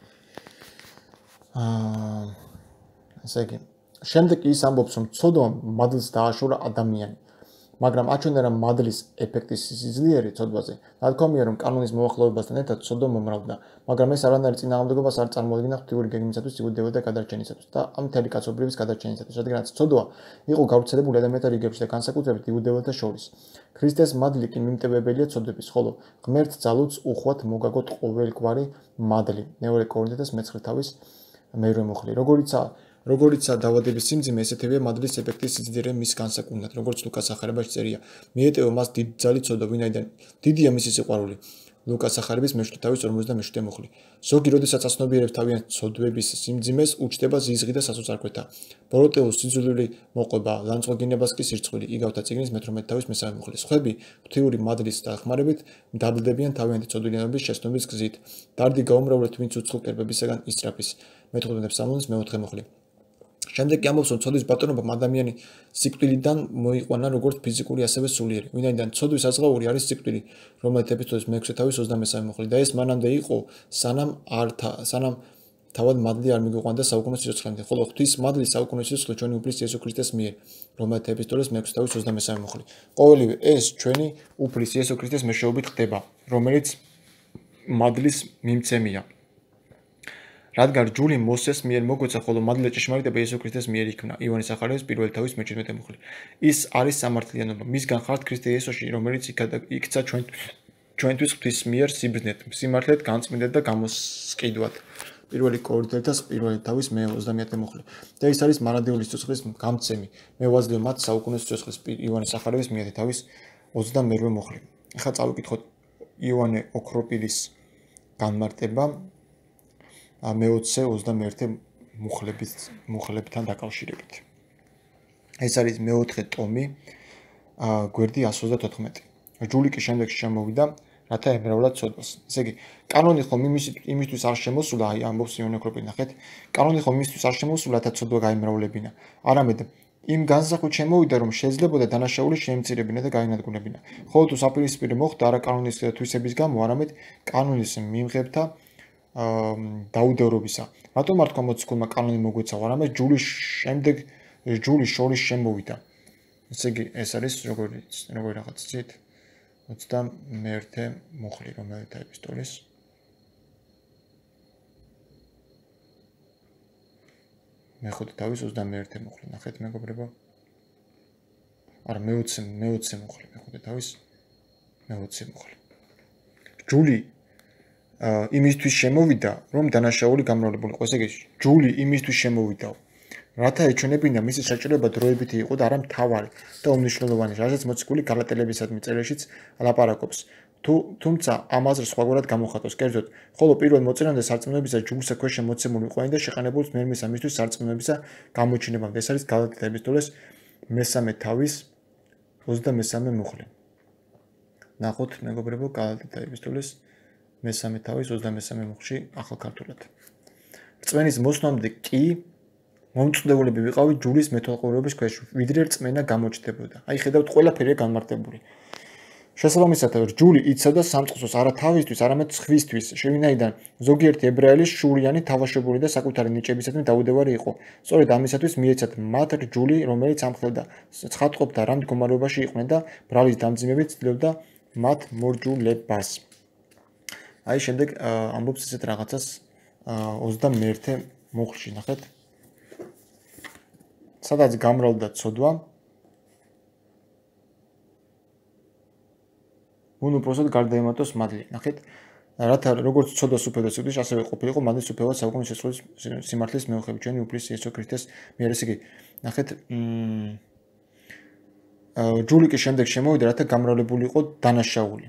ესე იგი, შემდეგ ის ამბობს, რომ ცოდვამ მადლს დააშორა ადამიანი, მაგრამ აჩვენა რა მადლის ეფექტის სიძლიერე ცოდვაზე. ნათქვამია, რომ კანონის მოახლოებასთან ერთად ცოდვა მომრავლდა, მაგრამ ეს არანაირ წინააღმდეგობას არ წარმოადგენდა ღვთიური გეგმისათვის, იუდეველთა გადარჩენისათვის და ამ მთელი კაცობრიობის გადარჩენისათვის, რადგანაც ცოდვა იყო გავრცელებული ადამიანთა რიგებში და განსაკუთრებით იუდეველთა შორის. ქრისტეს მადლი კი მიმტევებელია ცოდვების, ხოლო ღმერთ ძალუც უხვად მოგაგოთ ყოველგვარი მადლი. მეორე კორინთელთა 9 თავის მე-8 მუხლი. როგორიცაა დაავადების სიმძიმე, ესეთებია მადლის ეფექტის სიძლიერე მის განსაკუთრებით, როგორც ლუკას ახარებაში წერია. მიეტევა მას დიდ ძალით ცოდვა, ვინაიდან დიდია მისი სიყვარული. ლუკას ახარების მე-7 თავის 57 მუხლი. ზოგი, როდესაც აცნობიერებს თავიანთ ცოდვების სიმძიმეს, უჩნდება ზიზღი და სასოწარკვეთა. ბოროტეულს სიძულვილი მოყვება, ლანძღვაგინებას კი სირცხვილი. იგავთა წიგნის მე-18 თავის მე-3 მუხლი. სხვები ღვთიური მადლის დახმარებით დაბლდებიან თავიანთი ცოდვიანობის შეცნობის გზით. დარდი გაუმრავლეთ, ვინც უცხო კერპებისაგან ისწრაფის. მე-15 ფსალმონის მე-4 მუხლი. შემდეგ კი ამბობს, რომ ცოდვის ბატონობამ ადამიანი სიკვდილიდან მოიყვანა როგორც ფიზიკური, ასევე სულიერი. ვინაიდან ცოდვის აზღაური არის სიკვდილი, რომელიც ეპისტოლის მე-6 თავის 23 მუხლი და ეს მანამდე იყო, სანამ თავად მადლი არ მიგვიყვანდა საუკუნო სიცოცხლემდე. ხოლო ღვთის მადლი საუკუნო სიცოცხლე ჩვენი უფლის იესო ქრისტეს მიერ, რომელიც ეპისტოლის მე-6 თავის 23 მუხლი. ყოველივე ეს ჩვენი უფლის იესო ქრისტეს მეშვეობით ხდება, რომელიც მადლის მიმცემია. რადგან ჯული მოსეს მიერ მოგვეცა, ხოლო მადლი ჭეშმარიტება იესო ქრისტეს მიერ იქმნა. იონეს ახარების პირველი თავის მე-17 მუხლი. ის არის სამართლიანობა. მისგან ხართ ქრისტე იესოში, რომელიც იქცა ჩვენთვის ღვთის მიერ სიბრძნედ, სიმართლედ, განწმინდად და გამოსყიდვად. პირველი კორინთელთა პირველი თავის მე-29 მუხლი. და ის არის მარადიული სიცოცხლის გამცემი. მე ვაძლევ მათ საუკუნო სიცოცხლის იონეს ახარების მე-10 თავის 28 მუხლი. ახლა წავიკითხოთ იონე ოქროპირის განმარტება. მე-20-21 მუხლებთან დაკავშირებით. ეს არის მე-4 ტომი, გვერდი 134. ჯული კი შემდეგში შემოვიდა, რათა ემრავლად ცოდვას. ესე იგი, კანონი ხომ იმისთვის არ შემოსულა, აი ამბობს იონე ოქროპირი, ნახეთ. კანონი ხომ იმისთვის არ შემოსულა, რათა ცოდვა გაიმრავლებინა. არამედ იმ განსახვით შემოვიდა, რომ შეიძლებოდა დანაშაული შეემცირებინა და გაინადგურებინა. ხოლო თუ საპირისპირო მოხდა არა კანონის თვისების გამო, არამედ კანონის მიმღებთა დაუდევრობისა. რატომ არ თქვა მოციქულმა კანონი მოგვეცა, არამედ ჯულის შორის შემოვიდა. ესე იგი ეს არის როგორი რაღაც ცით 21 მუხლი რომელთა ეპისტოლის მეხუთე თავის 21 მუხლი ნახეთ მეგობრებო არა მე-20 მუხლი მეხუთე თავის მე-20 მუხლი ჯული იმისთვის შემოვიდა რომ დანაშაული გამრავლებულიყო ესე იგი ჯული იმისთვის შემოვიდა რათა ეჩვენებინა მისი საჭიროება დროებითი იყო და არა მთავარი და უმნიშვნელოვანი რასაც მოციქული გალატელებისადმი წერილშიც ლაპარაკობს თუმცა ამაზე სხვაგვარად გამოხატავს კერძოდ ხოლო პირველ მოწერამდე სარწმუნოებისა ჯგუფსა ქვეშ შემოცემული იყვნენ და შეყენებულ მერმისა მისთვის სარწმუნოებისა გამოჩინებამდე ეს არის გალატთა ეპისტოლეს მესამე თავის 23 მუხლი ნახოთ მეგობრებო გალატთა ეპისტოლეს მესამე თავის 23 მუხლში ახალ ქართულად რწმენის მოსვლამდე კი მომწყვდეულები ვიყავით ჯულის მეთვალყურეობის ქვეშ ვიდრე რწმენა გამოჩნდებოდა აი ხედავთ ყველაფერია განმარტებული შესაბამისად ჯული იცავდა სამწყსოს არა თავისთვის არამედ სხვისთვის შევინაიდან ზოგიერთი ებრაელის შურიანი თავაშებული და საკუთარი ნიჭებისადმი დაუდევარი იყო სწორედ ამისათვის მიეცათ მათ ჯული რომელიც ამხელდა ცხადყოფდა რა მდგომარეობაში იყვნენ და ბრალის დამძიმებით ცდილობდა მათ მორჯულებას აი შემდეგ ამბობს ესეთ რაღაცას 21 მუხლში ნახეთ სადაც გამრავლდა ცოდვა უნუპროსად გარდაემატოს მადლი ნახეთ რათა როგორც ცოდვას უფევდა სიკვდილში ასევე ყოფილიყო მადლის უფევა საუკუნის შესრულების სიმართლის მეუღლე ჩვენი უფლის იესო ქრისტეს მიერ ესე იგი ნახეთ ჯული კი შემდეგ შემოვიდა რათა გამრავლებულიყო დანაშაული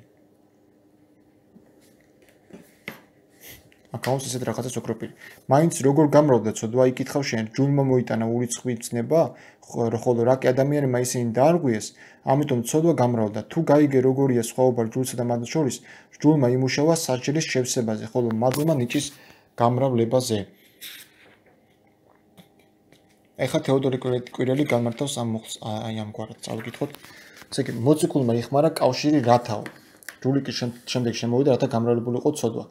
აკაუნტს ესეთ რაღაცას ოქროპილი. მაინც როგორ გამრავლდა ცოდვა იკითხავ შენ, ჯულმა მოიტანა ურიცხვი ცნება, ხოლო რა კი ადამიანებმა ისინი დაარღვიეს, ამიტომ ცოდვა გამრავლდა. თუ გაიგე როგორია სხვაობა ჯულსა და მადლს შორის, ჯულმა იმუშავა საჭირის შევსებაზე, ხოლო მადლმა ნიჭის გამრავლებაზე. ეხლა თეოდორი კვირელი განმარტავს ამ მოხს აი ამგვარად წავიკითხოთ. ესე იგი მოციქულმა იხმარა კავშირი რათაო. ჯული კი შემდეგ შემოვიდა რათა გამრავლებულიყო ცოდვა.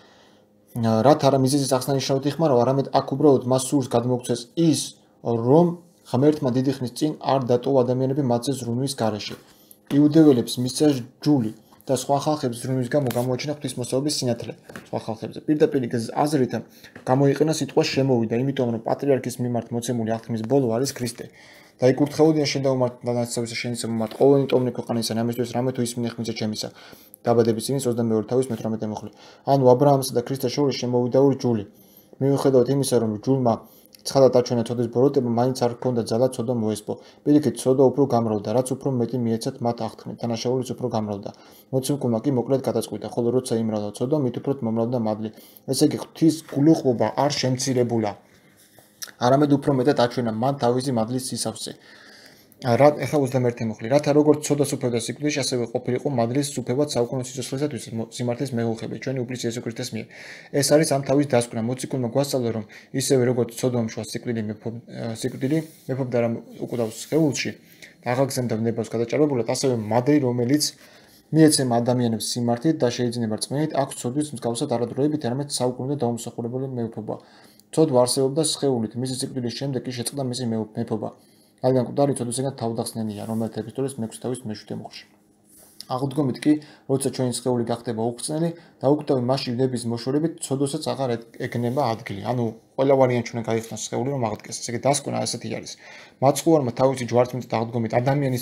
რაც არა მიზეზის აღსანიშნავად იხმარო, არამედ აქ უბრალოდ მას სურს გადმოგცეს ის, რომ ღმერთმა დიდი ხნის წინ არ დატოვა ადამიანები მათზე ზრუნვის გარეშე. იუდეველებს მისცა ჯული და სხვა ხალხებს ზრუნვის გამო გამოაჩინა ღვთისმოსავების სინათლე სხვა ხალხებზე. პირდაპირ აზრით გამოიყენა სიტყვა შემოვიდა, იმიტომ რომ პატრიარქის მიმართ მოცემული აღთქმის ბოლო არის ქრისტე. დაიკურთხეოდიან შენ და უმართ დანაცავისა შენისა მომართ ყოველი ტომნი ქვეყანისა ამისთვის რამე თუ ისმინე ხმისა ჩემისა დაბადების წინის 22 თავის მე-18 მუხლი. ანუ აბრაამსა და ქრისტეს შორის შემოვიდა ორი ჯული. მიუხედავად იმისა, რომ ჯულმა ცხადად აჩვენა ცოდვის ბოროტება, მაინც არ ჰქონდა ძალა ცოდვა მოესპო. პირიქით, ცოდვა უფრო გამრავლდა, რაც უფრო მეტი მიეცათ მათ აღთქმით, დანაშაულიც უფრო გამრავლდა. მოციქულმა კი მოკლედ გადაწყვიტა, ხოლო როცა იმრავლდა ცოდვა, მით უფრო მომრავლდა მადლი. ესე იგი, ღვთის გულუხმობა არ შემცირებულა. არამედ უფრო მეტად აჩვენა მან თავისი მადლის სისავსე. ეხლა 21 მუხლი. რათა როგორც ცოდვას უფევდა სიკვდილში, ასევე ყოფილიყო მადლის უფევაც საუკუნო სიცოცხლისათვის სიმართლის მეუღლე, ჩვენი უფლის იესო ქრისტეს მიერ. ეს არის ამ თავის დასკვნა. მოციქულმა გვასწავლა, რომ ისევე როგორც ცოდვამ შვა სიკვდილი მეფობდა რა უკვდავს სხეულში, აღაგზენდა ნებას გადაჭარბებულად, ასევე მადლი, რომელიც მიეცემა ადამიანებს სიმართლით და შეიძინება რწმენით, აქვს ცოდვის მსგავსად არადროებით, არამედ საუკუნო დაუმსახურებელი მეფობა. ცოდვა არსებობდა სხეულით, მისი სიკვდილის შემდეგ კი შეწყდა მისი მეფობა. რადგან მკვდარი ცოდვისგან თავდახსნენია, რომელთა ეპისტოლეს მე-6 თავის მე-7 მუხლში. აღდგომით კი, როცა ჩვენი სხეული გახდება უხრწნელი, დაუკვდავი მასში ნების მოშორებით, ცოდვასაც აღარ ეგნება ადგილი. ანუ ყველა ვარიანტი უნდა გაიხსნას სხეული, რომ აღდგეს. ესე იგი, დასკვნა ასეთი არის. მაცხოვარმა თავისი ჯვარცმით აღდგომით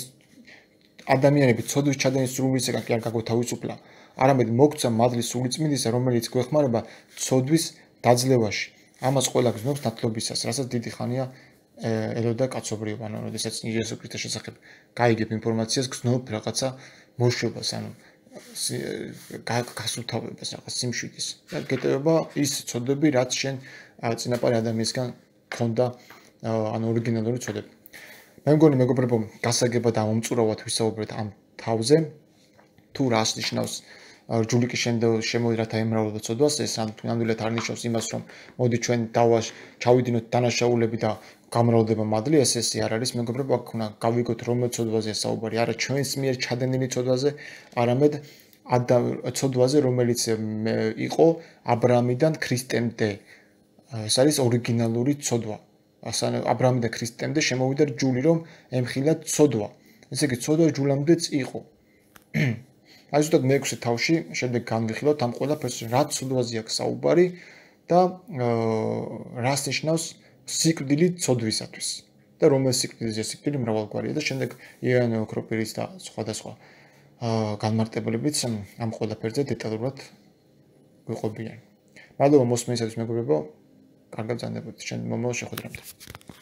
ადამიანები ცოდვის ჩადენის სრულისგან კი არ გაგოთავისუფლა, არამედ მოგცა მადლის სულიწმინდისა, რომელიც გვეხმარება ცოდვის დაძლევაში. ამას ყველა გრძნობს ნათლობისას, რასაც დიდი ხანია ელოდა კაცობრიობა, ანუ როდესაც იესო ქრისტეს შესახებ გაიგებ ინფორმაციას, გრძნობ რაღაცა მოშვებას, ანუ გასულთავებას, რაღაც სიმშვიდის. და გეტევება ის ცოდვები, რაც შენ წინაპარი ადამიანისგან ქონდა, ანუ ორიგინალური ცოდვები. მე მგონი მეგობრებო, გასაგებად და მომწურავად ვისაუბრეთ ამ თავზე, თუ რას ნიშნავს ჯული კი შემოვიდა რათა ემრავლდა ცოდვას, ეს ნამდვილად არ ნიშნავს იმას, რომ მოდი ჩვენ ჩავიდინოთ დანაშაულები და გამრავლდება მადლი, ესე არ არის მეგობრებო, აქ უნდა გავიგოთ რომელ ცოდვაზე საუბარი, არა ჩვენს მიერ ჩადენილი ცოდვაზე, არამედ ცოდვაზე, რომელიც იყო აბრაამიდან ქრისტემდე. ეს არის ორიგინალური ცოდვა. აბრაამი და ქრისტემდე შემოვიდა რჯული, რომ ემხილა ცოდვა. ესე იგი, ცოდვა რჯულამდეც იყო. აი ზუსტად მეექვსე თავში შემდეგ განვიხილოთ ამ ყველაფერს, რა ცოდვაზე აქვს საუბარი და რას ნიშნავს სიკვდილი ცოდვისათვის. და რომელ სიკვდილზე სიკვდილი მრავალგვარია და შემდეგ იანე ოქროპირის და სხვადასხვა განმარტებლებიც ამ ყველაფერზე დეტალურად გვიყვებიან. მადლობა მოსმენისათვის მეგობრებო, კარგად ბრძანდებოდეთ. ჩვენ მომავალ შეხვედრამდე.